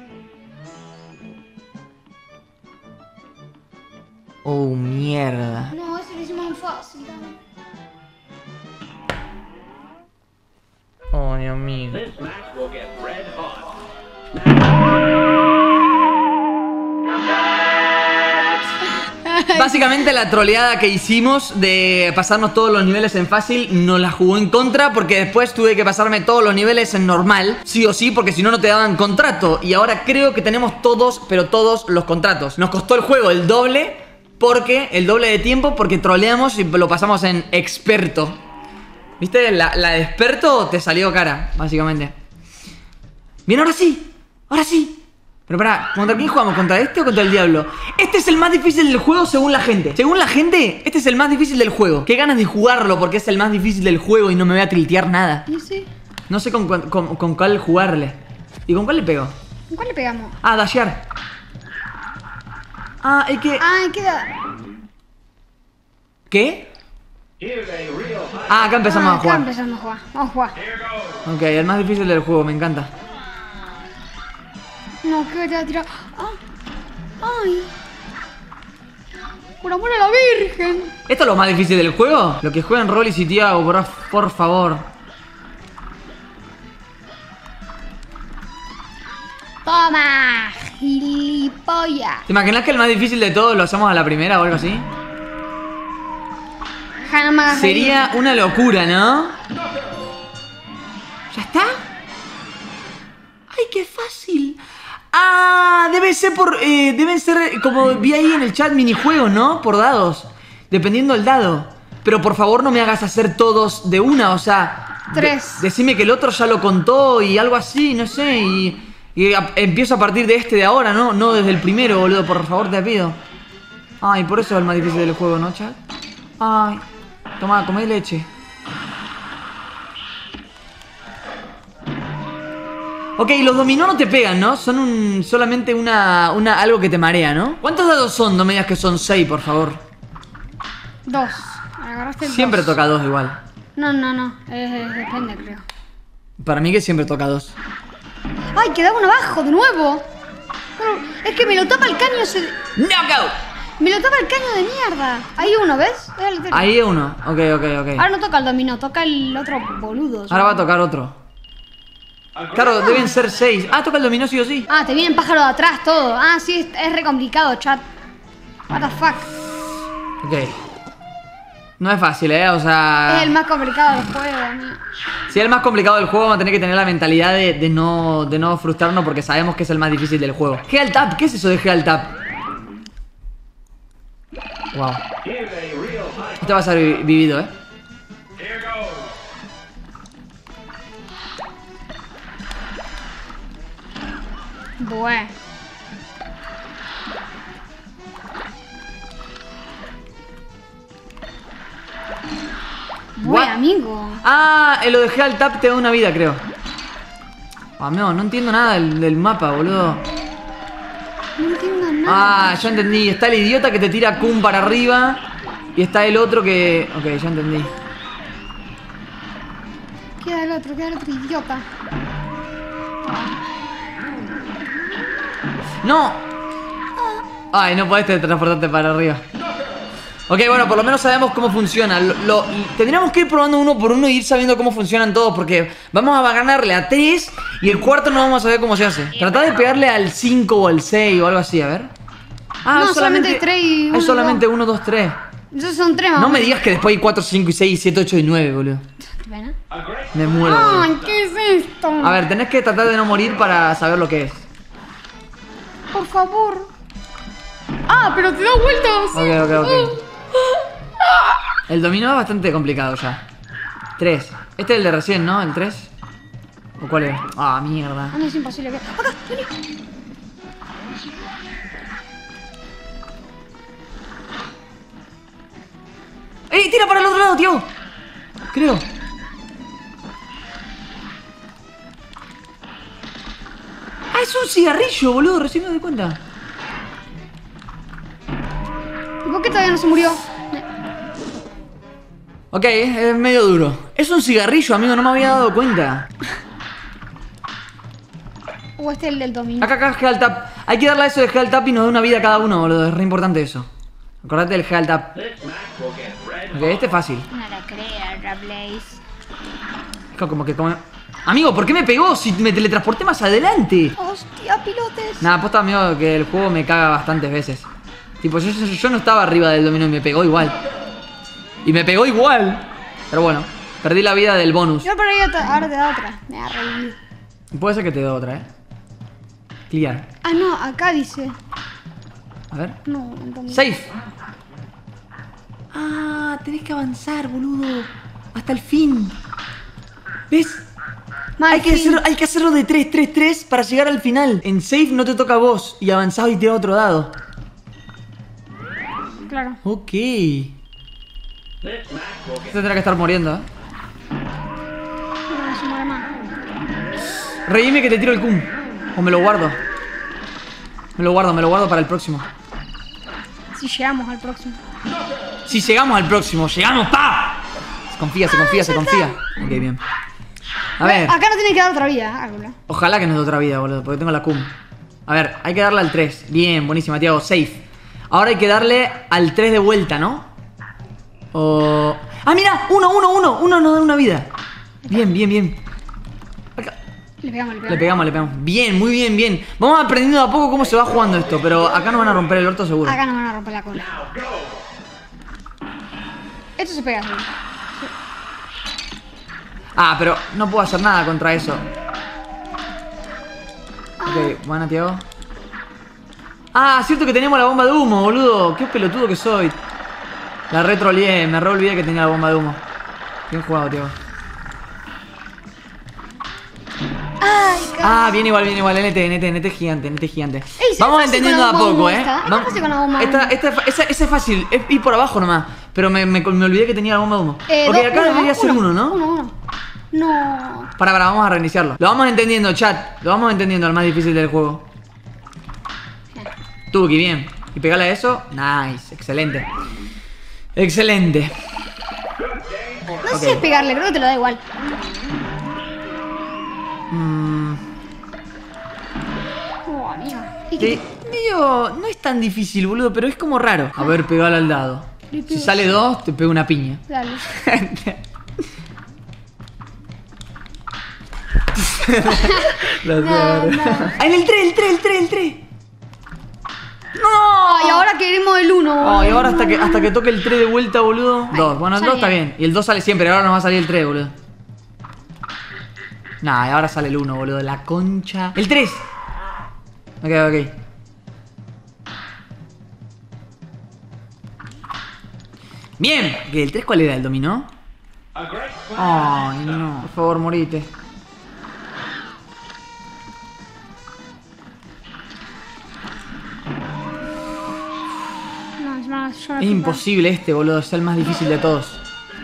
Oh, mierda. No, ese lo hicimos en fácil también. Oh, Dios mío. This match will get red hot. Básicamente la troleada que hicimos de pasarnos todos los niveles en fácil nos la jugó en contra, porque después tuve que pasarme todos los niveles en normal, sí o sí, porque si no no te daban contrato. Y ahora creo que tenemos todos, pero todos los contratos. Nos costó el juego el doble, porque el doble de tiempo, porque troleamos y lo pasamos en experto. ¿Viste? La, la de experto te salió cara, básicamente. Bien, ahora sí, ahora sí. Pero pará, ¿contra quién jugamos? ¿Contra este o contra el diablo? Este es el más difícil del juego según la gente. Según la gente, este es el más difícil del juego. Qué ganas de jugarlo porque es el más difícil del juego y no me voy a tiltear nada. No sé. No sé con, con, con, con cuál jugarle. ¿Y con cuál le pego? ¿Con cuál le pegamos? Ah, dashear. Ah, es que... Ah, queda. ¿Qué? Here's a real high. Ah, acá empezamos Ah, a acá jugar. empezamos a jugar. Vamos a jugar. Here goes. Ok, el más difícil del juego, me encanta. No, que te va a tirar. Ah. Ay. Por amor a la Virgen. ¿Esto es lo más difícil del juego? Lo que juegan Rollis y Tiago, por, por favor. Toma, gilipollas. ¿Te imaginas que el más difícil de todos lo hacemos a la primera o algo así? Jana me hagas Sería reír. una locura, ¿no? ¿Ya está? ¡Ay, qué fácil! Ah, debe ser por... Eh, deben ser, como vi ahí en el chat, minijuegos, ¿no? Por dados. Dependiendo del dado. Pero por favor no me hagas hacer todos de una, o sea... Tres. de- decime que el otro ya lo contó y algo así, no sé, y... Y a- empiezo a partir de este de ahora, ¿no? No desde el primero, boludo, por favor te pido. Ay, por eso es el más difícil del juego, ¿no, chat? Ay, toma, comé leche. Ok, los dominó no te pegan, ¿no? Son un, solamente una, una, algo que te marea, ¿no? ¿Cuántos dados son? No me digas que son seis, por favor. Dos. Agarraste el Siempre dos. toca dos igual. No, no, no. Es, es- depende, creo. Para mí que siempre toca dos. ¡Ay, quedaba uno abajo de nuevo! Pero es que me lo tapa el caño ese... ¡Knockout! Me lo tapa el caño de mierda. Ahí uno, ¿ves? Es el otro. Ahí uno. Ok, ok, ok. Ahora no toca el dominó, toca el otro boludo. Ahora va a tocar otro. Claro, deben ser seis. Ah, toca el dominó sí o sí. Ah, te vienen pájaros de atrás, todo. Ah, sí, es, es re complicado, chat. What the fuck. Ok. No es fácil, ¿eh? O sea... Es el más complicado del juego, amigo. Si es el más complicado del juego, vamos a tener que tener la mentalidad de, de no, de no frustrarnos porque sabemos que es el más difícil del juego. Heal Tap, ¿qué es eso de Heal Tap? Wow. Here's a real high. Este va a ser vi- vivido, ¿eh? Here goes. Bueh. Bueh, What? amigo. Ah, eh, lo de Heal Tap te da una vida, creo. Amigo, no entiendo nada del, del mapa, boludo. No entiendo nada. Ah, ya entendí. Está el idiota que te tira Kun para arriba. Y está el otro que... Ok, ya entendí. Queda el otro, queda el otro idiota. ¡No! Ay, no podés transportarte para arriba. Ok, bueno, por lo menos sabemos cómo funciona. Lo, lo- tendríamos que ir probando uno por uno y ir sabiendo cómo funcionan todos. Porque vamos a ganarle a tres y el cuarto no vamos a saber cómo se hace. Tratá de pegarle al cinco o al seis o algo así, a ver. Ah, No, es solamente hay tres y Hay uno y solamente dos. uno, dos, tres. Entonces son tres, No mamá. me digas que después hay cuatro, cinco, seis, siete, ocho y nueve, boludo. ¿Ven? A great Me muero, boludo. Ay, ¿qué es esto? A ver, tenés que tratar de no morir para saber lo que es. Por favor. Ah, pero te da vueltas. Ok, ok, ok. El dominó es bastante complicado ya. Tres. Este es el de recién, ¿no? El tres. ¿O cuál es? Ah, mierda. Ah, no, es imposible. que- Acá, vení. ¡Ey! ¡Tira para el otro lado, tío! Creo. Ah, es un cigarrillo, boludo. Recién me doy cuenta. ¿Y por qué todavía no se murió? Ok, es medio duro. Es un cigarrillo, amigo. No me había dado cuenta. O este es el del dominio. Acá, acá, Heal Tap. Hay que darle a eso de Heal Tap y nos da una vida a cada uno, boludo. Es re importante eso. Acordate del Heal Tap. This match will get red Ok, este es fácil. No la creas, Rablaze. Es como que come... Amigo, ¿por qué me pegó si me teletransporté más adelante? Hostia, pilotes. Nada, aposta, amigo, que el juego me caga bastantes veces. Tipo, yo, yo, yo no estaba arriba del dominó y me pegó igual. Y me pegó igual. Pero bueno, perdí la vida del bonus. Yo por ahí otra, ahora te da otra. Me ha reído. Puede ser que te dé otra, eh. Clear. Ah, no, acá dice. A ver. No, entonces. Safe. Ah, tenés que avanzar, boludo. Hasta el fin. ¿Ves? Mal Hay que, fin. hacerlo, hay que hacerlo de tres, tres, tres para llegar al final. En safe no te toca a vos. Y avanzado y tira otro dado. Claro. Ok. This match will get Este tendrá que estar muriendo, ¿eh? No, no se muere más. Redime que te tiro el cum. O me lo guardo. Me lo guardo, me lo guardo para el próximo. Si llegamos al próximo. Si llegamos al próximo, llegamos, ¡pa! Se confía, se confía, se confía. Ok, bien. A ver, Acá no tiene que dar otra vida, Árbol. ojalá que nos dé otra vida, boludo, porque tengo la cum. A ver, hay que darle al tres. Bien, buenísima, Tiago, safe. Ahora hay que darle al tres de vuelta, ¿no? O... ¡Ah, mira! Uno, uno, uno. Uno nos da una vida. Bien, bien, bien. Acá. Le pegamos, le pegamos. Le pegamos, le pegamos. Bien, muy bien, bien. Vamos aprendiendo de a poco cómo se va jugando esto, pero acá nos van a romper el orto seguro. Acá nos van a romper la cola. Esto se pega así. Ah, pero no puedo hacer nada contra eso. Ok, buena, Tiago. Ah, cierto que teníamos la bomba de humo, boludo. Qué pelotudo que soy. La retroleé, me re olvidé que tenía la bomba de humo. Bien jugado, Tiago. Ay, Ah, bien igual, bien igual. N T, N T, N T gigante, N T gigante. Ey, sí, Vamos es fácil entendiendo con de la a bomba poco, de eh. humo esta. Es Vamos- fácil con la bomba de esta, humo. esta, esa, esa es fácil, es ir por abajo nomás. Pero me, me, me olvidé que tenía la bomba de humo. Eh, ok, dos, acá uno, debería ser uno, uno, ¿no? Uno, uno. No. Para, para, vamos a reiniciarlo. Lo vamos entendiendo, chat. Lo vamos entendiendo, el más difícil del juego. Tuki, bien. Y pegale a eso. Nice, excelente. Excelente. No sé si es pegarle, creo que te lo da igual. Mm, Oh, amiga. ¿Y te- qué? medio, no es tan difícil, boludo, pero es como raro. A ver, pegale al dado. Le Si pego. sale dos, te pego una piña. Dale. Lo sé, No, boludo. no. Ah, en el tres, el tres, el tres, el tres. Ay, ahora queremos el uno, boludo. Oh, y ahora hasta que, hasta que toque el tres de vuelta, boludo. Ay, dos. Bueno, el sale dos está bien. bien. Y el dos sale siempre. Ahora nos va a salir el tres, boludo. Nah, y ahora sale el uno, boludo. La concha. El tres. Ok, ok. Bien. ¿Que ¿El tres cuál era? ¿El dominó? a great plan. Ay, no. Por favor, morite. No, es más, yo no Es sé imposible este, boludo. Es el más difícil de todos.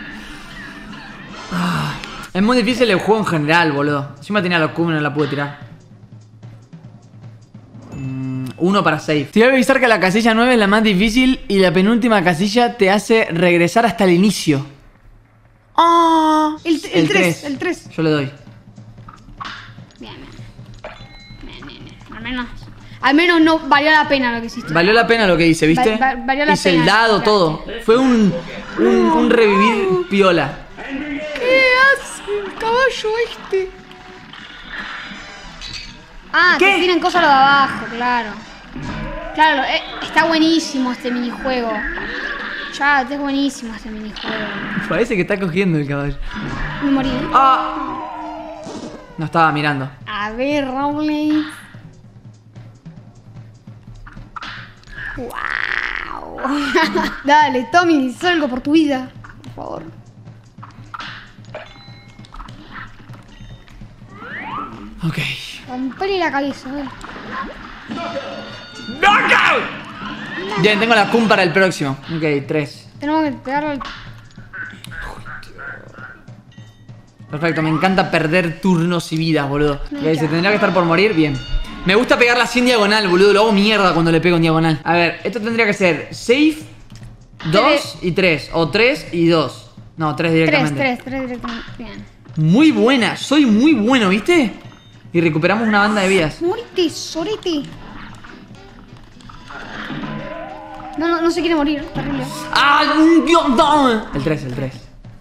Ah, es muy difícil el juego en general, boludo. Encima tenía la Q y no la pude tirar. Mm, uno para safe. Te voy a avisar que la casilla nueve es la más difícil y la penúltima casilla te hace regresar hasta el inicio. ¡Ah! El, el, tres, el tres. Yo le doy. Bien, bien. Bien, bien, bien. Al menos, al menos no valió la pena lo que hiciste. Valió la pena lo que hice, ¿viste? Va- va- valió la hice pena, el dado, claro. todo. Fue un, un, un revivir piola. ¿Qué hace el caballo este? Ah, ¿Qué? te tiran cosas a lo de abajo, claro. Claro, eh, está buenísimo este minijuego. Chat, es buenísimo este minijuego. Parece que está cogiendo el caballo. Me morí. ¡Ah! No estaba mirando. A ver, Rowley. Wow. Dale, Tommy, haz algo por tu vida. Por favor. Ok. Rompele la cabeza, eh. ¡Knockout! Bien, tengo la cum para el próximo. Ok, tres. Tenemos que pegarle al... Perfecto, me encanta perder turnos y vidas, boludo. Ok, Mira. se tendría que estar por morir, bien. Me gusta pegarla así en diagonal, boludo. Lo hago mierda cuando le pego en diagonal. A ver, esto tendría que ser safe, dos y tres. O tres y dos. No, tres Tres, directamente. tres, tres directamente. Bien. Muy buena, soy muy bueno, ¿viste? Y recuperamos una banda de vidas. Morite, sorete. No, no, no se quiere morir. Terrible. ¡Ah! Dios, no! El tres, el tres.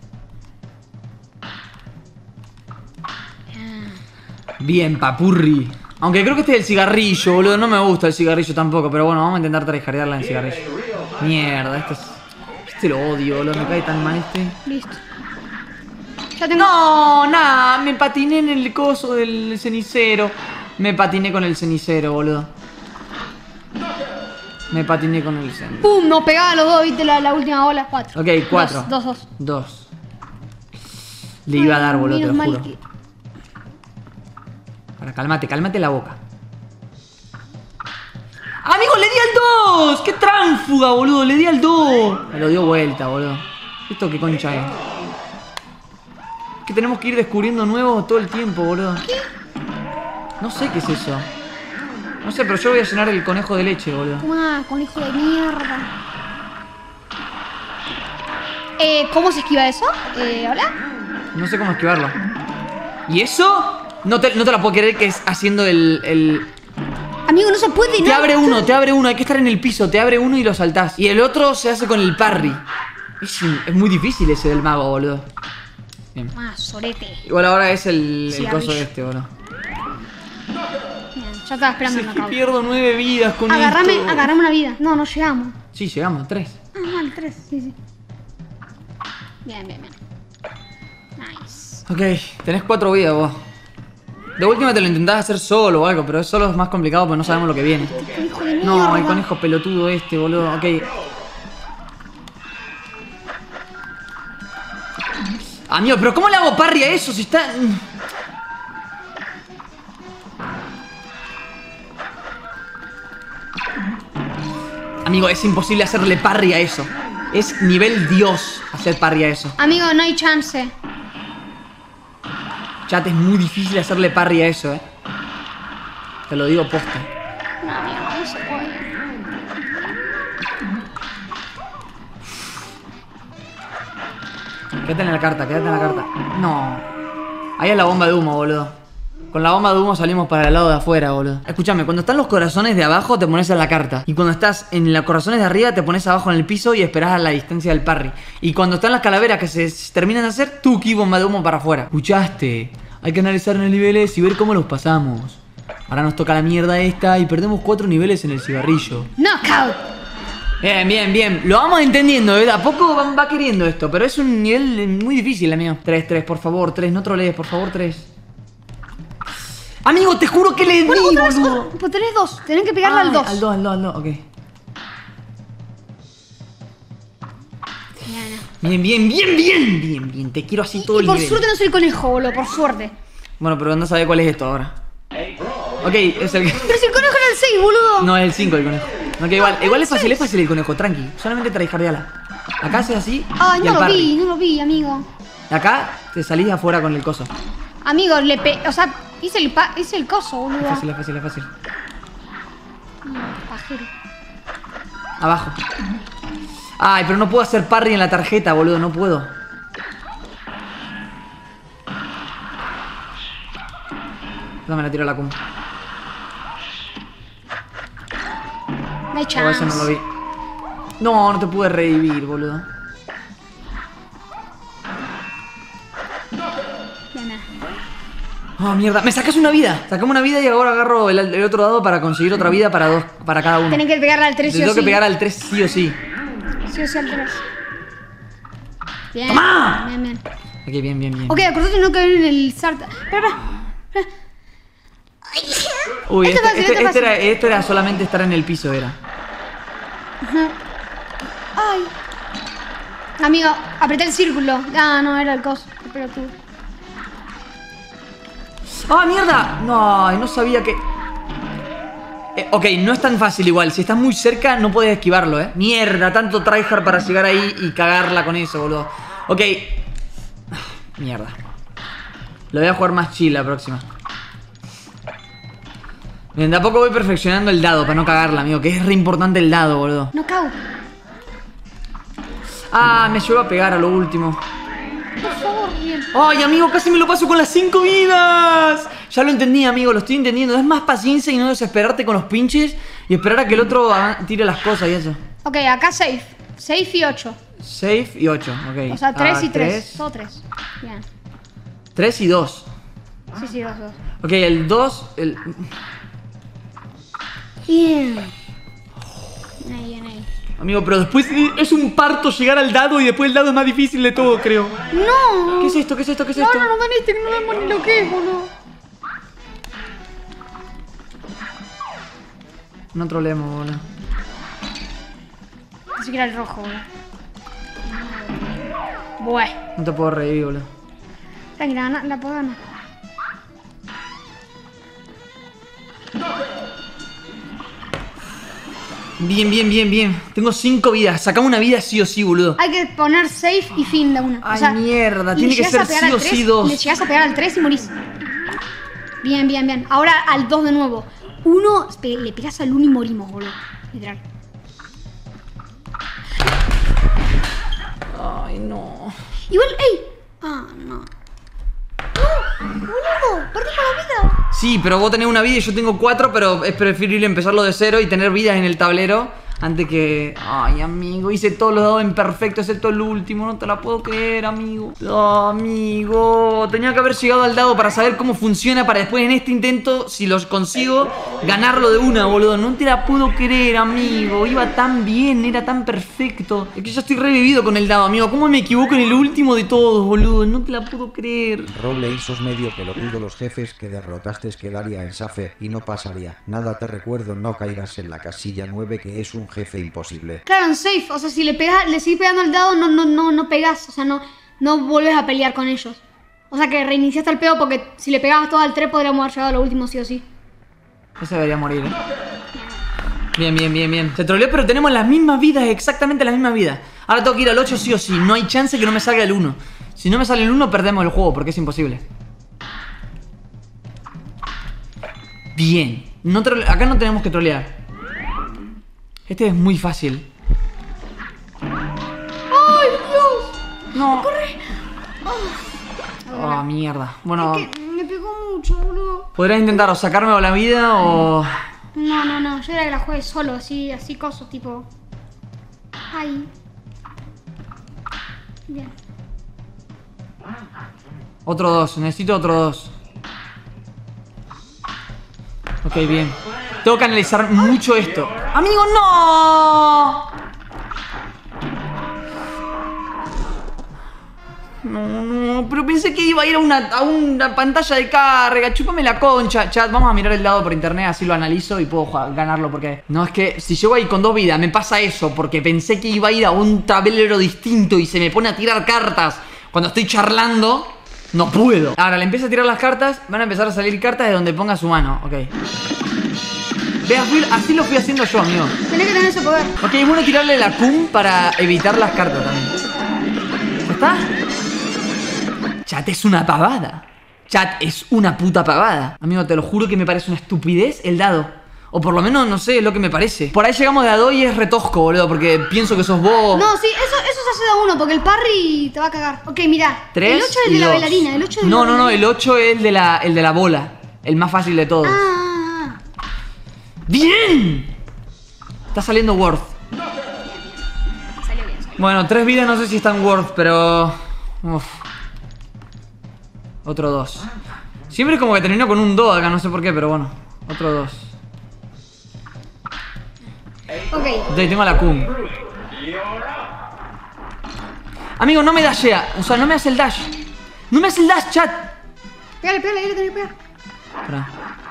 Bien, papurri. Aunque creo que este es el cigarrillo, boludo. No me gusta el cigarrillo tampoco. Pero bueno, vamos a intentar tryhardearla en el cigarrillo. Mierda, este es... Este lo odio, boludo. Me cae tan mal este. Listo. Ya tengo... No, nada. Me patiné en el coso del cenicero. Me patiné con el cenicero, boludo. Me patiné con el cenicero. ¡Pum! Nos pegaba a los dos, viste, la, la última bola. Cuatro. Ok, cuatro. Dos, dos, dos. Dos. Le iba a dar, boludo, te Menos lo mal juro. que- Para, cálmate, cálmate la boca. ¡Amigo, le di al dos! ¡Qué tránfuga, boludo! Le di al dos. Me lo dio vuelta, boludo. ¿Esto qué concha es? Que tenemos que ir descubriendo nuevos todo el tiempo, boludo. No sé qué es eso. No sé, pero yo voy a llenar el conejo de leche, boludo. Toma, conejo de mierda. Eh, ¿cómo se esquiva eso? Eh, ¿hola? No sé cómo esquivarlo. ¿Y eso? No te, no te la puedo creer que es haciendo el... el... Amigo, no se puede, Te ¿no? abre uno, te abre uno, hay que estar en el piso, te abre uno y lo saltás. Y el otro se hace con el parry. Es, es muy difícil ese del mago, boludo. Bien. Ah, sorete. Igual ahora es el, el Cigarrillo. coso de este, boludo. Bien, ya estaba esperando Es el que knockout. pierdo nueve vidas con Agarrame, esto. agarrame una vida. No, no llegamos. Sí, llegamos, tres. Ah, mal, tres. Sí, sí. Bien, bien, bien. Nice. Ok, tenés cuatro vidas vos. De última te lo intentás hacer solo o algo, pero es solo es más complicado porque no sabemos lo que viene. Hijo de No, mierda. el conejo pelotudo este, boludo. Ok. Amigo, pero ¿cómo le hago parry a eso si está...? Amigo, es imposible hacerle parry a eso. Es nivel Dios hacer parry a eso. Amigo, no hay chance. Chat, es muy difícil hacerle parry a eso, eh. Te lo digo posta. No, amigo, no se puede. Quédate en la carta, quédate en la carta. No. Ahí es la bomba de humo, boludo. Con la bomba de humo salimos para el lado de afuera, boludo. Escúchame, cuando están los corazones de abajo te pones en la carta. Y cuando estás en los corazones de arriba te pones abajo en el piso y esperás a la distancia del parry. Y cuando están las calaveras que se terminan de hacer, tuki, bomba de humo para afuera. Escuchaste. Hay que analizar los niveles y ver cómo los pasamos. Ahora nos toca la mierda esta y perdemos cuatro niveles en el cigarrillo. Knockout. Bien, bien, bien. Lo vamos entendiendo, ¿eh? De a poco va, va queriendo esto. Pero es un nivel muy difícil, amigo. tres, tres, por favor, tres. No trolees, por favor, tres. Amigo, te juro que le di, Bueno, otra vez, boludo. otra- pues tenés dos. Tenés que pegarle al Ay, dos. Al dos, al dos, al dos, ok. Bien, bien, bien, bien. Bien, bien. Te quiero así todo Y el por nivel. suerte no soy conejo, boludo. Por suerte. Bueno, pero no sabe cuál es esto ahora. Ok, es el... Pero si el conejo era el seis, boludo. No, es el cinco el conejo. No, que igual, igual es fácil, es fácil el conejo, tranqui. Solamente tryhardeala. Acá haces así. Ay, y no al lo parry. vi, no lo vi, amigo. Acá te salís de afuera con el coso. Amigo, le pe... O sea, hice el, pa... hice el coso, boludo. Es fácil, es fácil, es fácil. Mm, pajero. Abajo. Ay, pero no puedo hacer parry en la tarjeta, boludo, no puedo. No me la tiro la cum. No hay O chance. ese no lo vi. No, no te pude revivir, boludo. Bien, bien. Oh, mierda. Me sacas una vida. Sacame una vida y ahora agarro el, el otro dado para conseguir otra vida para dos, para cada uno. Tenés que pegarle al tres, Le sí o tengo que sí. pegar al tres sí o sí. Sí o sí al tres. Bien. ¡Toma! Bien, bien. Ok, bien, bien, bien. Ok, acordate no caer en el sarta. Espera, espera. Uy, Esto este, es fácil, este- esto es este era, fácil. esto era solamente estar en el piso, era. Ay. Amigo, apreté el círculo. Ah, no, era el coso. Pero tú. ¡Ah, mierda! No, no sabía que... Eh, ok, no es tan fácil igual. Si estás muy cerca no puedes esquivarlo, ¿eh? Mierda, tanto tryhard para llegar ahí y cagarla con eso, boludo. Ok. Mierda. Lo voy a jugar más chill la próxima. Bien, tampoco voy perfeccionando el dado para no cagarla, amigo. Que es re importante el dado, boludo. No cago. Ah, me llevo a pegar a lo último. Por favor, bien. Ay, amigo, casi me lo paso con las cinco vidas. Ya lo entendí, amigo, lo estoy entendiendo. Es más paciencia y no desesperarte con los pinches y esperar a que el otro tire las cosas y eso. Ok, acá safe. Safe y ocho. Safe y ocho, ok. O sea, tres Ah, y tres. Todo tres. Bien. tres y dos. Sí, sí, dos, dos. Ok, el dos... El... Bien. Bien ahí, bien ahí. Amigo, pero después es un parto llegar al dado y después el dado es más difícil de todo, creo. No. ¿Qué es esto? ¿Qué es esto? ¿Qué es No, esto? no, no, dan este que no vemos ni lo que es, boludo. No trolemos, boludo. Así que era el rojo, boludo. Bueno. No te puedo reír, boludo. Tranquila, la, la puedo ganar. Bien, bien, bien, bien. Tengo cinco vidas. Sacamos una vida sí o sí, boludo. Hay que poner safe y fin de una. Ay, mierda. y Tiene le que llegás ser a pegar sí al o tres, sí dos. Le llegás a pegar al tres y morís. Bien, bien, bien. Ahora al dos de nuevo. Uno, le pegas al uno y morimos, boludo. Literal. Ay, no. Igual, ¡ey! Ah, no. ¡No! ¡Boludo! ¡Perdimos la vida! Sí, pero vos tenés una vida y yo tengo cuatro, pero es preferible empezarlo de cero y tener vidas en el tablero antes que... Ay, amigo, hice todos los dados en perfecto excepto el último, no te la puedo creer, amigo. Oh, amigo, tenía que haber llegado al dado para saber cómo funciona para después en este intento, si los consigo, ganarlo de una, boludo. No te la puedo creer, amigo. Iba tan bien, era tan perfecto. Es que yo estoy revivido con el dado, amigo. ¿Cómo me equivoco en el último de todos, boludo? No te la puedo creer. Roble, sos medio pelotudo. Los jefes que derrotaste quedaría en Safe y no pasaría. Nada, te recuerdo, no caigas en la casilla nueve, que es un jefe imposible. Claro, en safe. O sea, si le pegas, le sigues pegando al dado, no, no, no, no pegás. O sea, no, no volvés a pelear con ellos. O sea que reiniciaste el pedo porque si le pegabas todo al tres podríamos haber llegado a lo último sí o sí. Ese debería morir, ¿eh? Bien, bien, bien, bien. Se troleó, pero tenemos las mismas vidas, exactamente las mismas vidas. Ahora tengo que ir al ocho sí o sí. No hay chance que no me salga el uno. Si no me sale el uno, perdemos el juego porque es imposible. Bien. No trole- Acá no tenemos que trolear. Este es muy fácil. ¡Ay, Dios! No. ¡Corre! Oh, mierda. Bueno, Es que me pegó mucho, boludo. podrías intentar o sacarme la vida o... No, no, no. Yo era que la juegue solo, así, así cosas, tipo... Ay. Bien. Otro dos, necesito otro dos. Ok, bien. Tengo que analizar mucho esto. ¡Amigo, no! No, no, pero pensé que iba a ir a una, a una pantalla de carga. Chúpame la concha. Chat, vamos a mirar el dado por internet, así lo analizo y puedo jugar- ganarlo. Porque no, es que si llego ahí con dos vidas me pasa eso. Porque pensé que iba a ir a un tablero distinto y se me pone a tirar cartas cuando estoy charlando. No puedo. Ahora le empiezo a tirar las cartas. Van a empezar a salir cartas de donde ponga su mano. Ok. Vea, fui- así lo fui haciendo yo, amigo. Tenés que tener ese poder. Ok, es bueno tirarle la cum para evitar las cartas también. ¿Ya está? Chat, es una pavada. Chat, es una puta pavada. Amigo, te lo juro que me parece una estupidez el dado. O por lo menos, no sé, es lo que me parece. Por ahí llegamos de a dos y es retosco, boludo. Porque pienso que sos vos. No, sí, eso, eso se hace de a uno, porque el parry te va a cagar. Ok, mirá. Tres El ocho es el y de la dos. bailarina. El ocho es el No, de la no, no, bailarina. el ocho es el de la, el de la bola. El más fácil de todos. Ah, ¡Bien! Está saliendo Worth. salió bien. Salió. Bueno, tres vidas no sé si están Worth, pero... Uf. Otro dos. Siempre es como que termino con un dos acá, no sé por qué, pero bueno. Otro dos. Ok. Ahí tengo la cum. Amigo, no me dashea. O sea, no me hace el dash. No me hace el dash, chat. Pégale, pégale, ahí le tenés que pegar. Espera.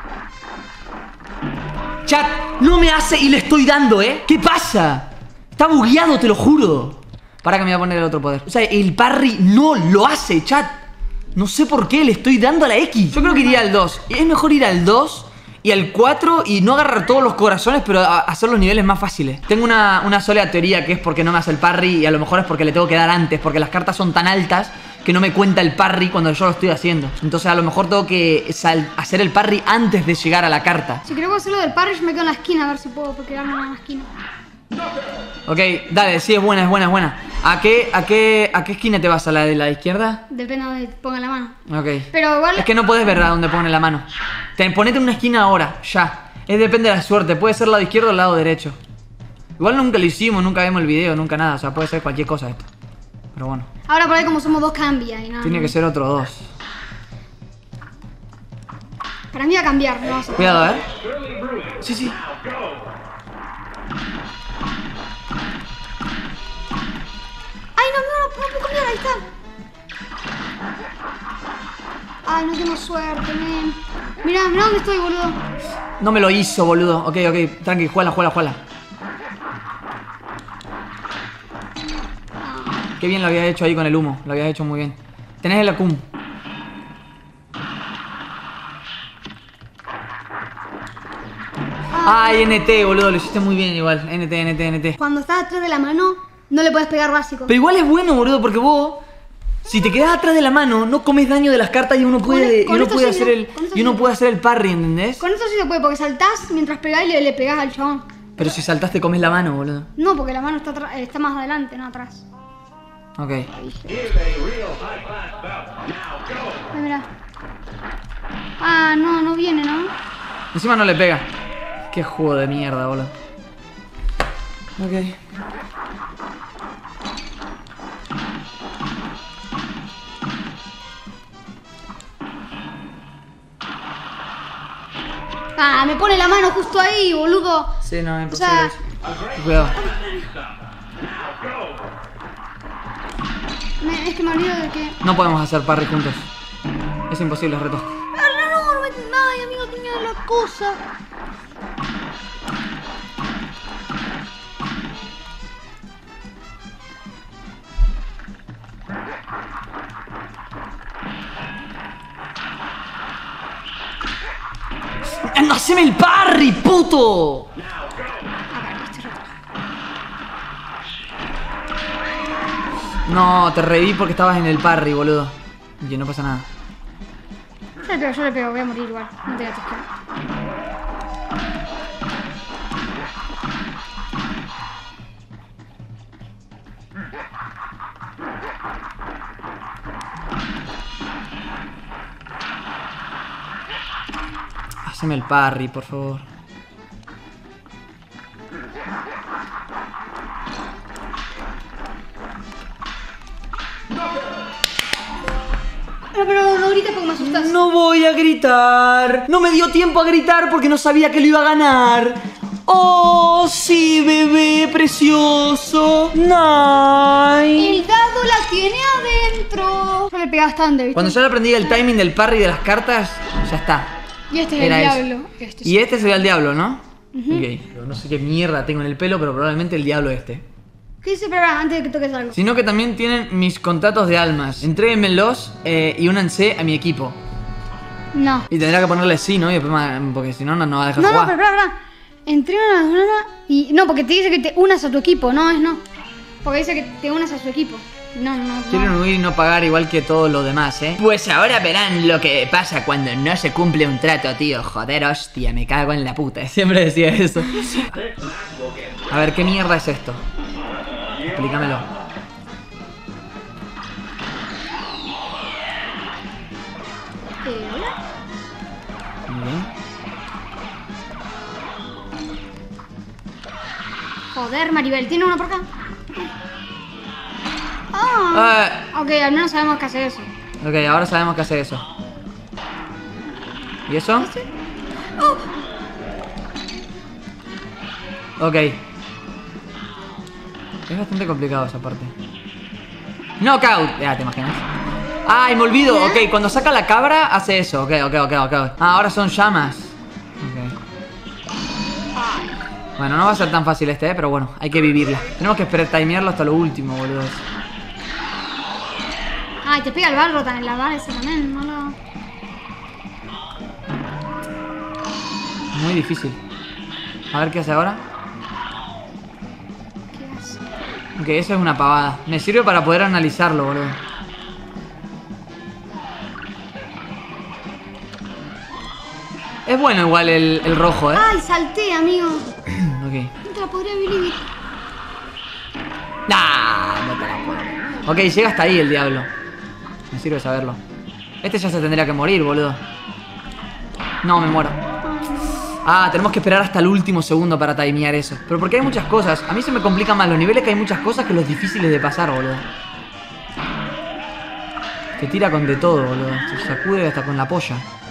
Chat, no me hace y le estoy dando, ¿eh? ¿Qué pasa? Está bugueado, te lo juro. Para que me voy a poner el otro poder. O sea, el parry no lo hace, chat. No sé por qué le estoy dando a la X. Yo creo que iría al dos. Es mejor ir al dos y al cuatro y no agarrar todos los corazones, pero a hacer los niveles más fáciles. Tengo una, una sola teoría que es porque no me hace el parry y a lo mejor es porque le tengo que dar antes, porque las cartas son tan altas que no me cuenta el parry cuando yo lo estoy haciendo. Entonces a lo mejor tengo que hacer el parry antes de llegar a la carta. Si creo que hacerlo del parry, yo me quedo en la esquina a ver si puedo quedarme en la esquina. Ok, dale, sí, es buena, es buena, es buena. ¿A qué, a qué, a qué esquina te vas? ¿A la de la izquierda? Depende de donde ponga la mano. Ok. Pero igual... Es que no puedes ver a dónde pone la mano. Te, ponete en una esquina ahora, ya. Es depende de la suerte, puede ser lado izquierdo o lado derecho. Igual nunca lo hicimos, nunca vimos el video, nunca nada. O sea, puede ser cualquier cosa esto. Pero bueno. Ahora por ahí como somos dos cambia y nada. Tiene que ser otro dos. Para mí va a cambiar, no va a ser. Cuidado, eh. Sí, sí. ¡Ay, no, no, no, no puedo cambiar! Ahí está. Ay, no tengo suerte, men. Mirá, mirá dónde estoy, boludo. No me lo hizo, boludo. Ok, ok, tranqui, juela, juela, juela. Qué bien lo habías hecho ahí con el humo. Lo habías hecho muy bien. Tenés el Akum. Ay, N T, boludo. Lo hiciste muy bien igual. N T, N T, N T. Cuando estás atrás de la mano, no le puedes pegar básico. Pero igual es bueno, boludo, porque vos... Si te quedás atrás de la mano, no comes daño de las cartas y uno puede, Con- con y uno esto puede sí, hacer ¿no? el Con esto y uno sí. puede hacer el parry, ¿entendés? Con esto sí se puede, porque saltás mientras pegás y le, le pegás al chabón. Pero si saltás te comes la mano, boludo. No, porque la mano está, atrás- eh, está más adelante, no atrás. Ok. Here's a real high-class bout. Now go. Ay, mirá. Ah, no, no viene, ¿no? Encima no le pega. Qué juego de mierda, boludo. Ok. Ah, me pone la mano justo ahí, boludo. Sí, no, es O sea- imposible. Cuidado. Me- es que me olvido de que... No podemos hacer parry juntos. Es imposible, reto. Ah, no, no, no me... Ay, amigo, tenía la cosa. ¡No, haceme el parry, puto! No, te reví porque estabas en el parry, boludo. Y no pasa nada. Yo le pego, yo le pego, voy a morir igual. No te voy a toscar. Haceme el parry, por favor. No, pero no grites porque me asustas. No voy a gritar. No me dio tiempo a gritar porque no sabía que lo iba a ganar. Oh, sí, bebé precioso. Nice. El dado la tiene adentro. Yo le pegué bastante, ¿viste? Cuando yo le aprendí el timing del parry de las cartas, ya está. Y este es Era el eso. diablo. Este Y este sería el diablo, ¿no? Ok. No sé qué mierda tengo en el pelo, pero probablemente el diablo este. ¿Qué dice? Pero antes de que toques algo. Sino que también tienen mis contratos de almas. Entréguenmelos eh, y únanse a mi equipo. No. Y tendrá que ponerle sí, ¿no? Y después más- porque si no, no, no va a dejar No, no, jugar. pero espera, espera. Entré a una zona y... No, porque te dice que te unas a tu equipo, no, es no. Porque dice que te unas a su equipo. No, no, no. Quieren huir y no pagar igual que todo lo demás, ¿eh? Pues ahora verán lo que pasa cuando no se cumple un trato, tío. Joder, hostia, me cago en la puta. Siempre decía eso. A ver, ¿qué mierda es esto? Explícamelo. Eh, ¿hola? Muy bien. Joder, Maribel, ¿tiene uno por acá? Ah. Ah, Ok, al menos sabemos que hace eso. ok, ahora sabemos que hace eso. ¿Y eso? Ok. Es bastante complicado esa parte. Knockout. Ya, te imaginas. Ay, me olvido. Ok, cuando saca la cabra hace eso. Ok, ok, ok, ok. Ah, ahora son llamas. Ok. Bueno, no va a ser tan fácil este, eh, pero bueno, hay que vivirla. Tenemos que esperar timearlo hasta lo último, boludo. Ah, Ay, te pega el barro también, la bala esa también, no lo... Muy difícil. A ver qué hace ahora. ¿Qué hace? Ok, eso es una pavada. Me sirve para poder analizarlo, boludo. Es bueno igual el, el rojo, ¿eh? Ay, salté, amigo. Ok. No te la podría vivir. Nah, no te la puedo. Ok, llega hasta ahí el diablo. Me sirve saberlo. Este ya se tendría que morir, boludo. No, me muero. Ah, tenemos que esperar hasta el último segundo para timear eso. Pero porque hay muchas cosas. A mí se me complican más los niveles, que hay muchas cosas que los difíciles de pasar, boludo. Te tira con de todo, boludo. Se sacude hasta con la polla.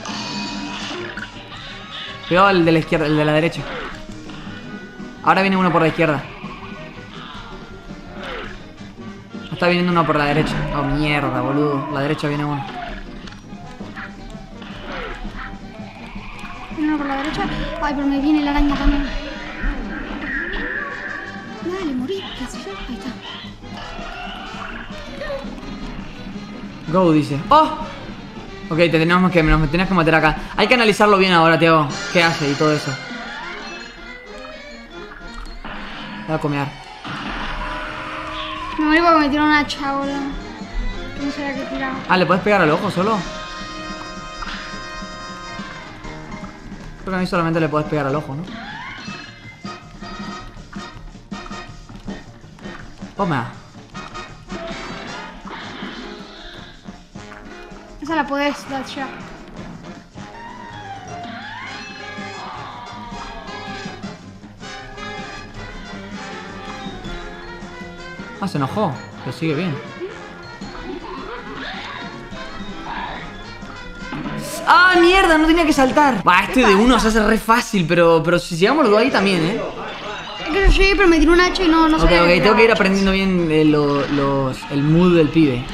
Cuidado el de la izquierda, el de la derecha. Ahora viene uno por la izquierda. Está viniendo uno por la derecha. Oh, mierda, boludo. La derecha viene uno. Viene uno por la derecha. Ay, pero me viene la araña también. Dale, morí. ¿Qué sé yo? Ahí está. Go, dice. ¡Oh! Ok, te tenemos que, nos tenés que meter acá. Hay que analizarlo bien ahora, Tiago. ¿Qué hace y todo eso? Voy a comer. Me morí porque me tiró un hacha, boludo. No sabía qué tiraba. Ah, ¿le puedes pegar al ojo solo? Creo que a mí solamente le puedes pegar al ojo, ¿no? Toma. Esa la podés dar ya. Ah, se enojó. Pero sigue bien. ¡Ah, mierda! No tenía que saltar. Bah, este de uno se hace re fácil, pero, pero si llegamos los dos ahí también, ¿eh? Es que yo llegué, pero me tiró un hacha y no, no Ok, sabía ok, qué tengo tiraba. que ir aprendiendo bien eh, lo- los, el mood del pibe.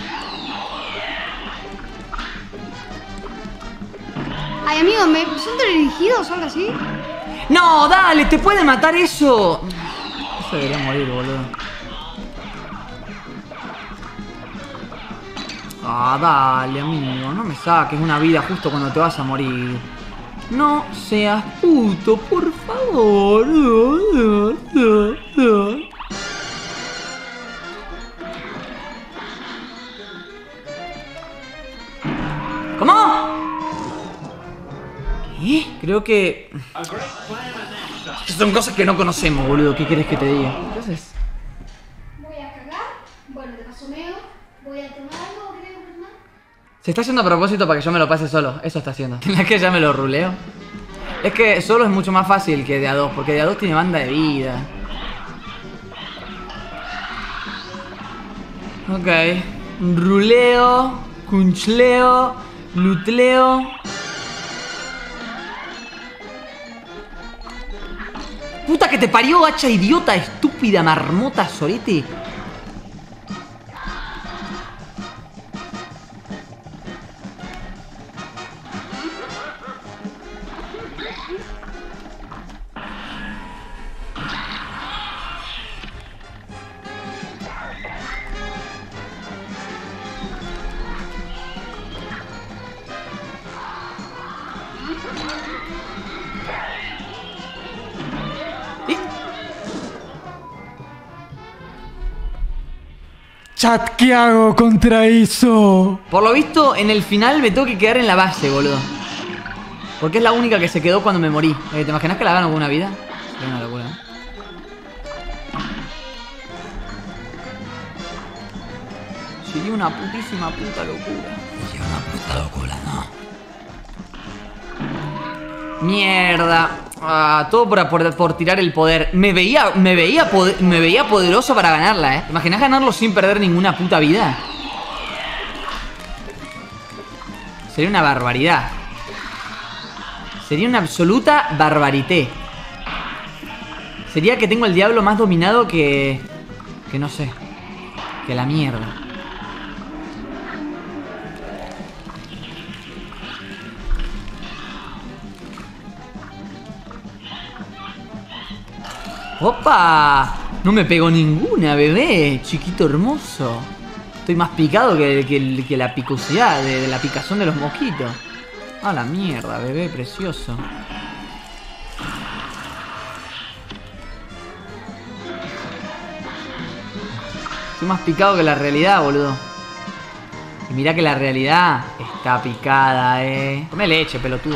Ay, amigo, ¿me son teledirigidos o algo así? ¡No, dale! ¡Te puede matar eso! Eso debería morir, boludo. Ah, dale, amigo. No me saques una vida justo cuando te vas a morir. No seas puto, por favor. ¿Cómo? ¿Qué? Creo que... Son cosas que no conocemos, boludo. ¿Qué querés que te diga? ¿Qué haces? Voy a cagar. Bueno, de paso meo. Voy a tomar algo que tengo que tomar. Se está haciendo a propósito para que yo me lo pase solo. Eso está haciendo. ¿Es que ya me lo ruleo? Es que solo es mucho más fácil que de a dos, porque de a dos tiene banda de vida. Ok. Ruleo, cunchleo, lutleo. Puta que te parió, hacha idiota, estúpida marmota, sorete. Chat, ¿qué hago contra eso? Por lo visto, en el final me tengo que quedar en la base, boludo. Porque es la única que se quedó cuando me morí. Eh, ¿Te imaginas que la gano con una vida? Sería una locura, ¿eh? Sería una putísima puta locura. Sería una puta locura, ¿no? Mierda. Ah, todo por, por, por tirar el poder. Me veía, me veía, poder, me veía poderoso para ganarla, ¿eh? ¿Te imaginas ganarlo sin perder ninguna puta vida? Sería una barbaridad. Sería una absoluta barbarité. Sería que tengo el diablo más dominado que... Que no sé. Que la mierda. ¡Opa! No me pegó ninguna, bebé. Chiquito hermoso. Estoy más picado que, que, que la picosidad de, de la picazón de los mosquitos. A la mierda, bebé precioso. Estoy más picado que la realidad, boludo. Y mirá que la realidad está picada, eh. Come leche, pelotudo.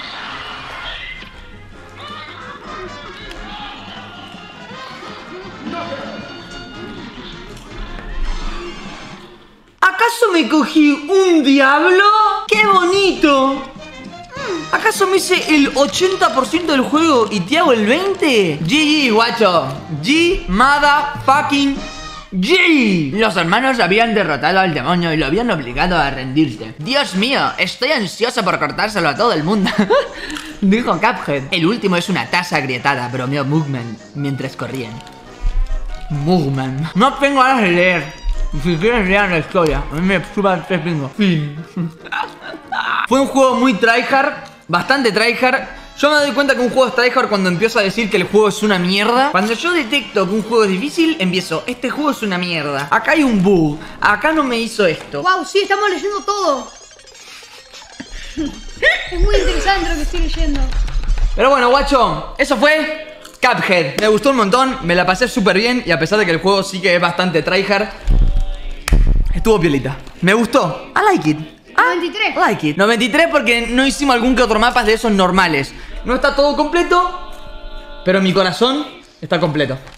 ¿Acaso me cogí un diablo? ¡Qué bonito! ¿Acaso me hice el ochenta por ciento del juego y te hago el veinte por ciento? G G, guacho. G motherfucking G. Los hermanos habían derrotado al demonio y lo habían obligado a rendirse. Dios mío, estoy ansioso por cortárselo a todo el mundo. Dijo Cuphead. El último es una taza agrietada, bromeó Mugman mientras corrían. Mugman. No tengo ganas de leer. Si quieren leer la historia. A mí me suba tres pingos. Fin. Fue un juego muy tryhard. Bastante tryhard. Yo me doy cuenta que un juego es tryhard cuando empiezo a decir que el juego es una mierda. Cuando yo detecto que un juego es difícil, empiezo, este juego es una mierda. Acá hay un bug. Acá no me hizo esto. Wow, sí, estamos leyendo todo. Es muy interesante lo que estoy leyendo. Pero bueno, guacho, eso fue Cuphead. Me gustó un montón, me la pasé súper bien. Y a pesar de que el juego sí que es bastante tryhard, estuvo piolita. Me gustó. I like it. noventa y tres. Like it. noventa y tres porque no hicimos algún que otro mapas de esos normales. No está todo completo, pero mi corazón está completo.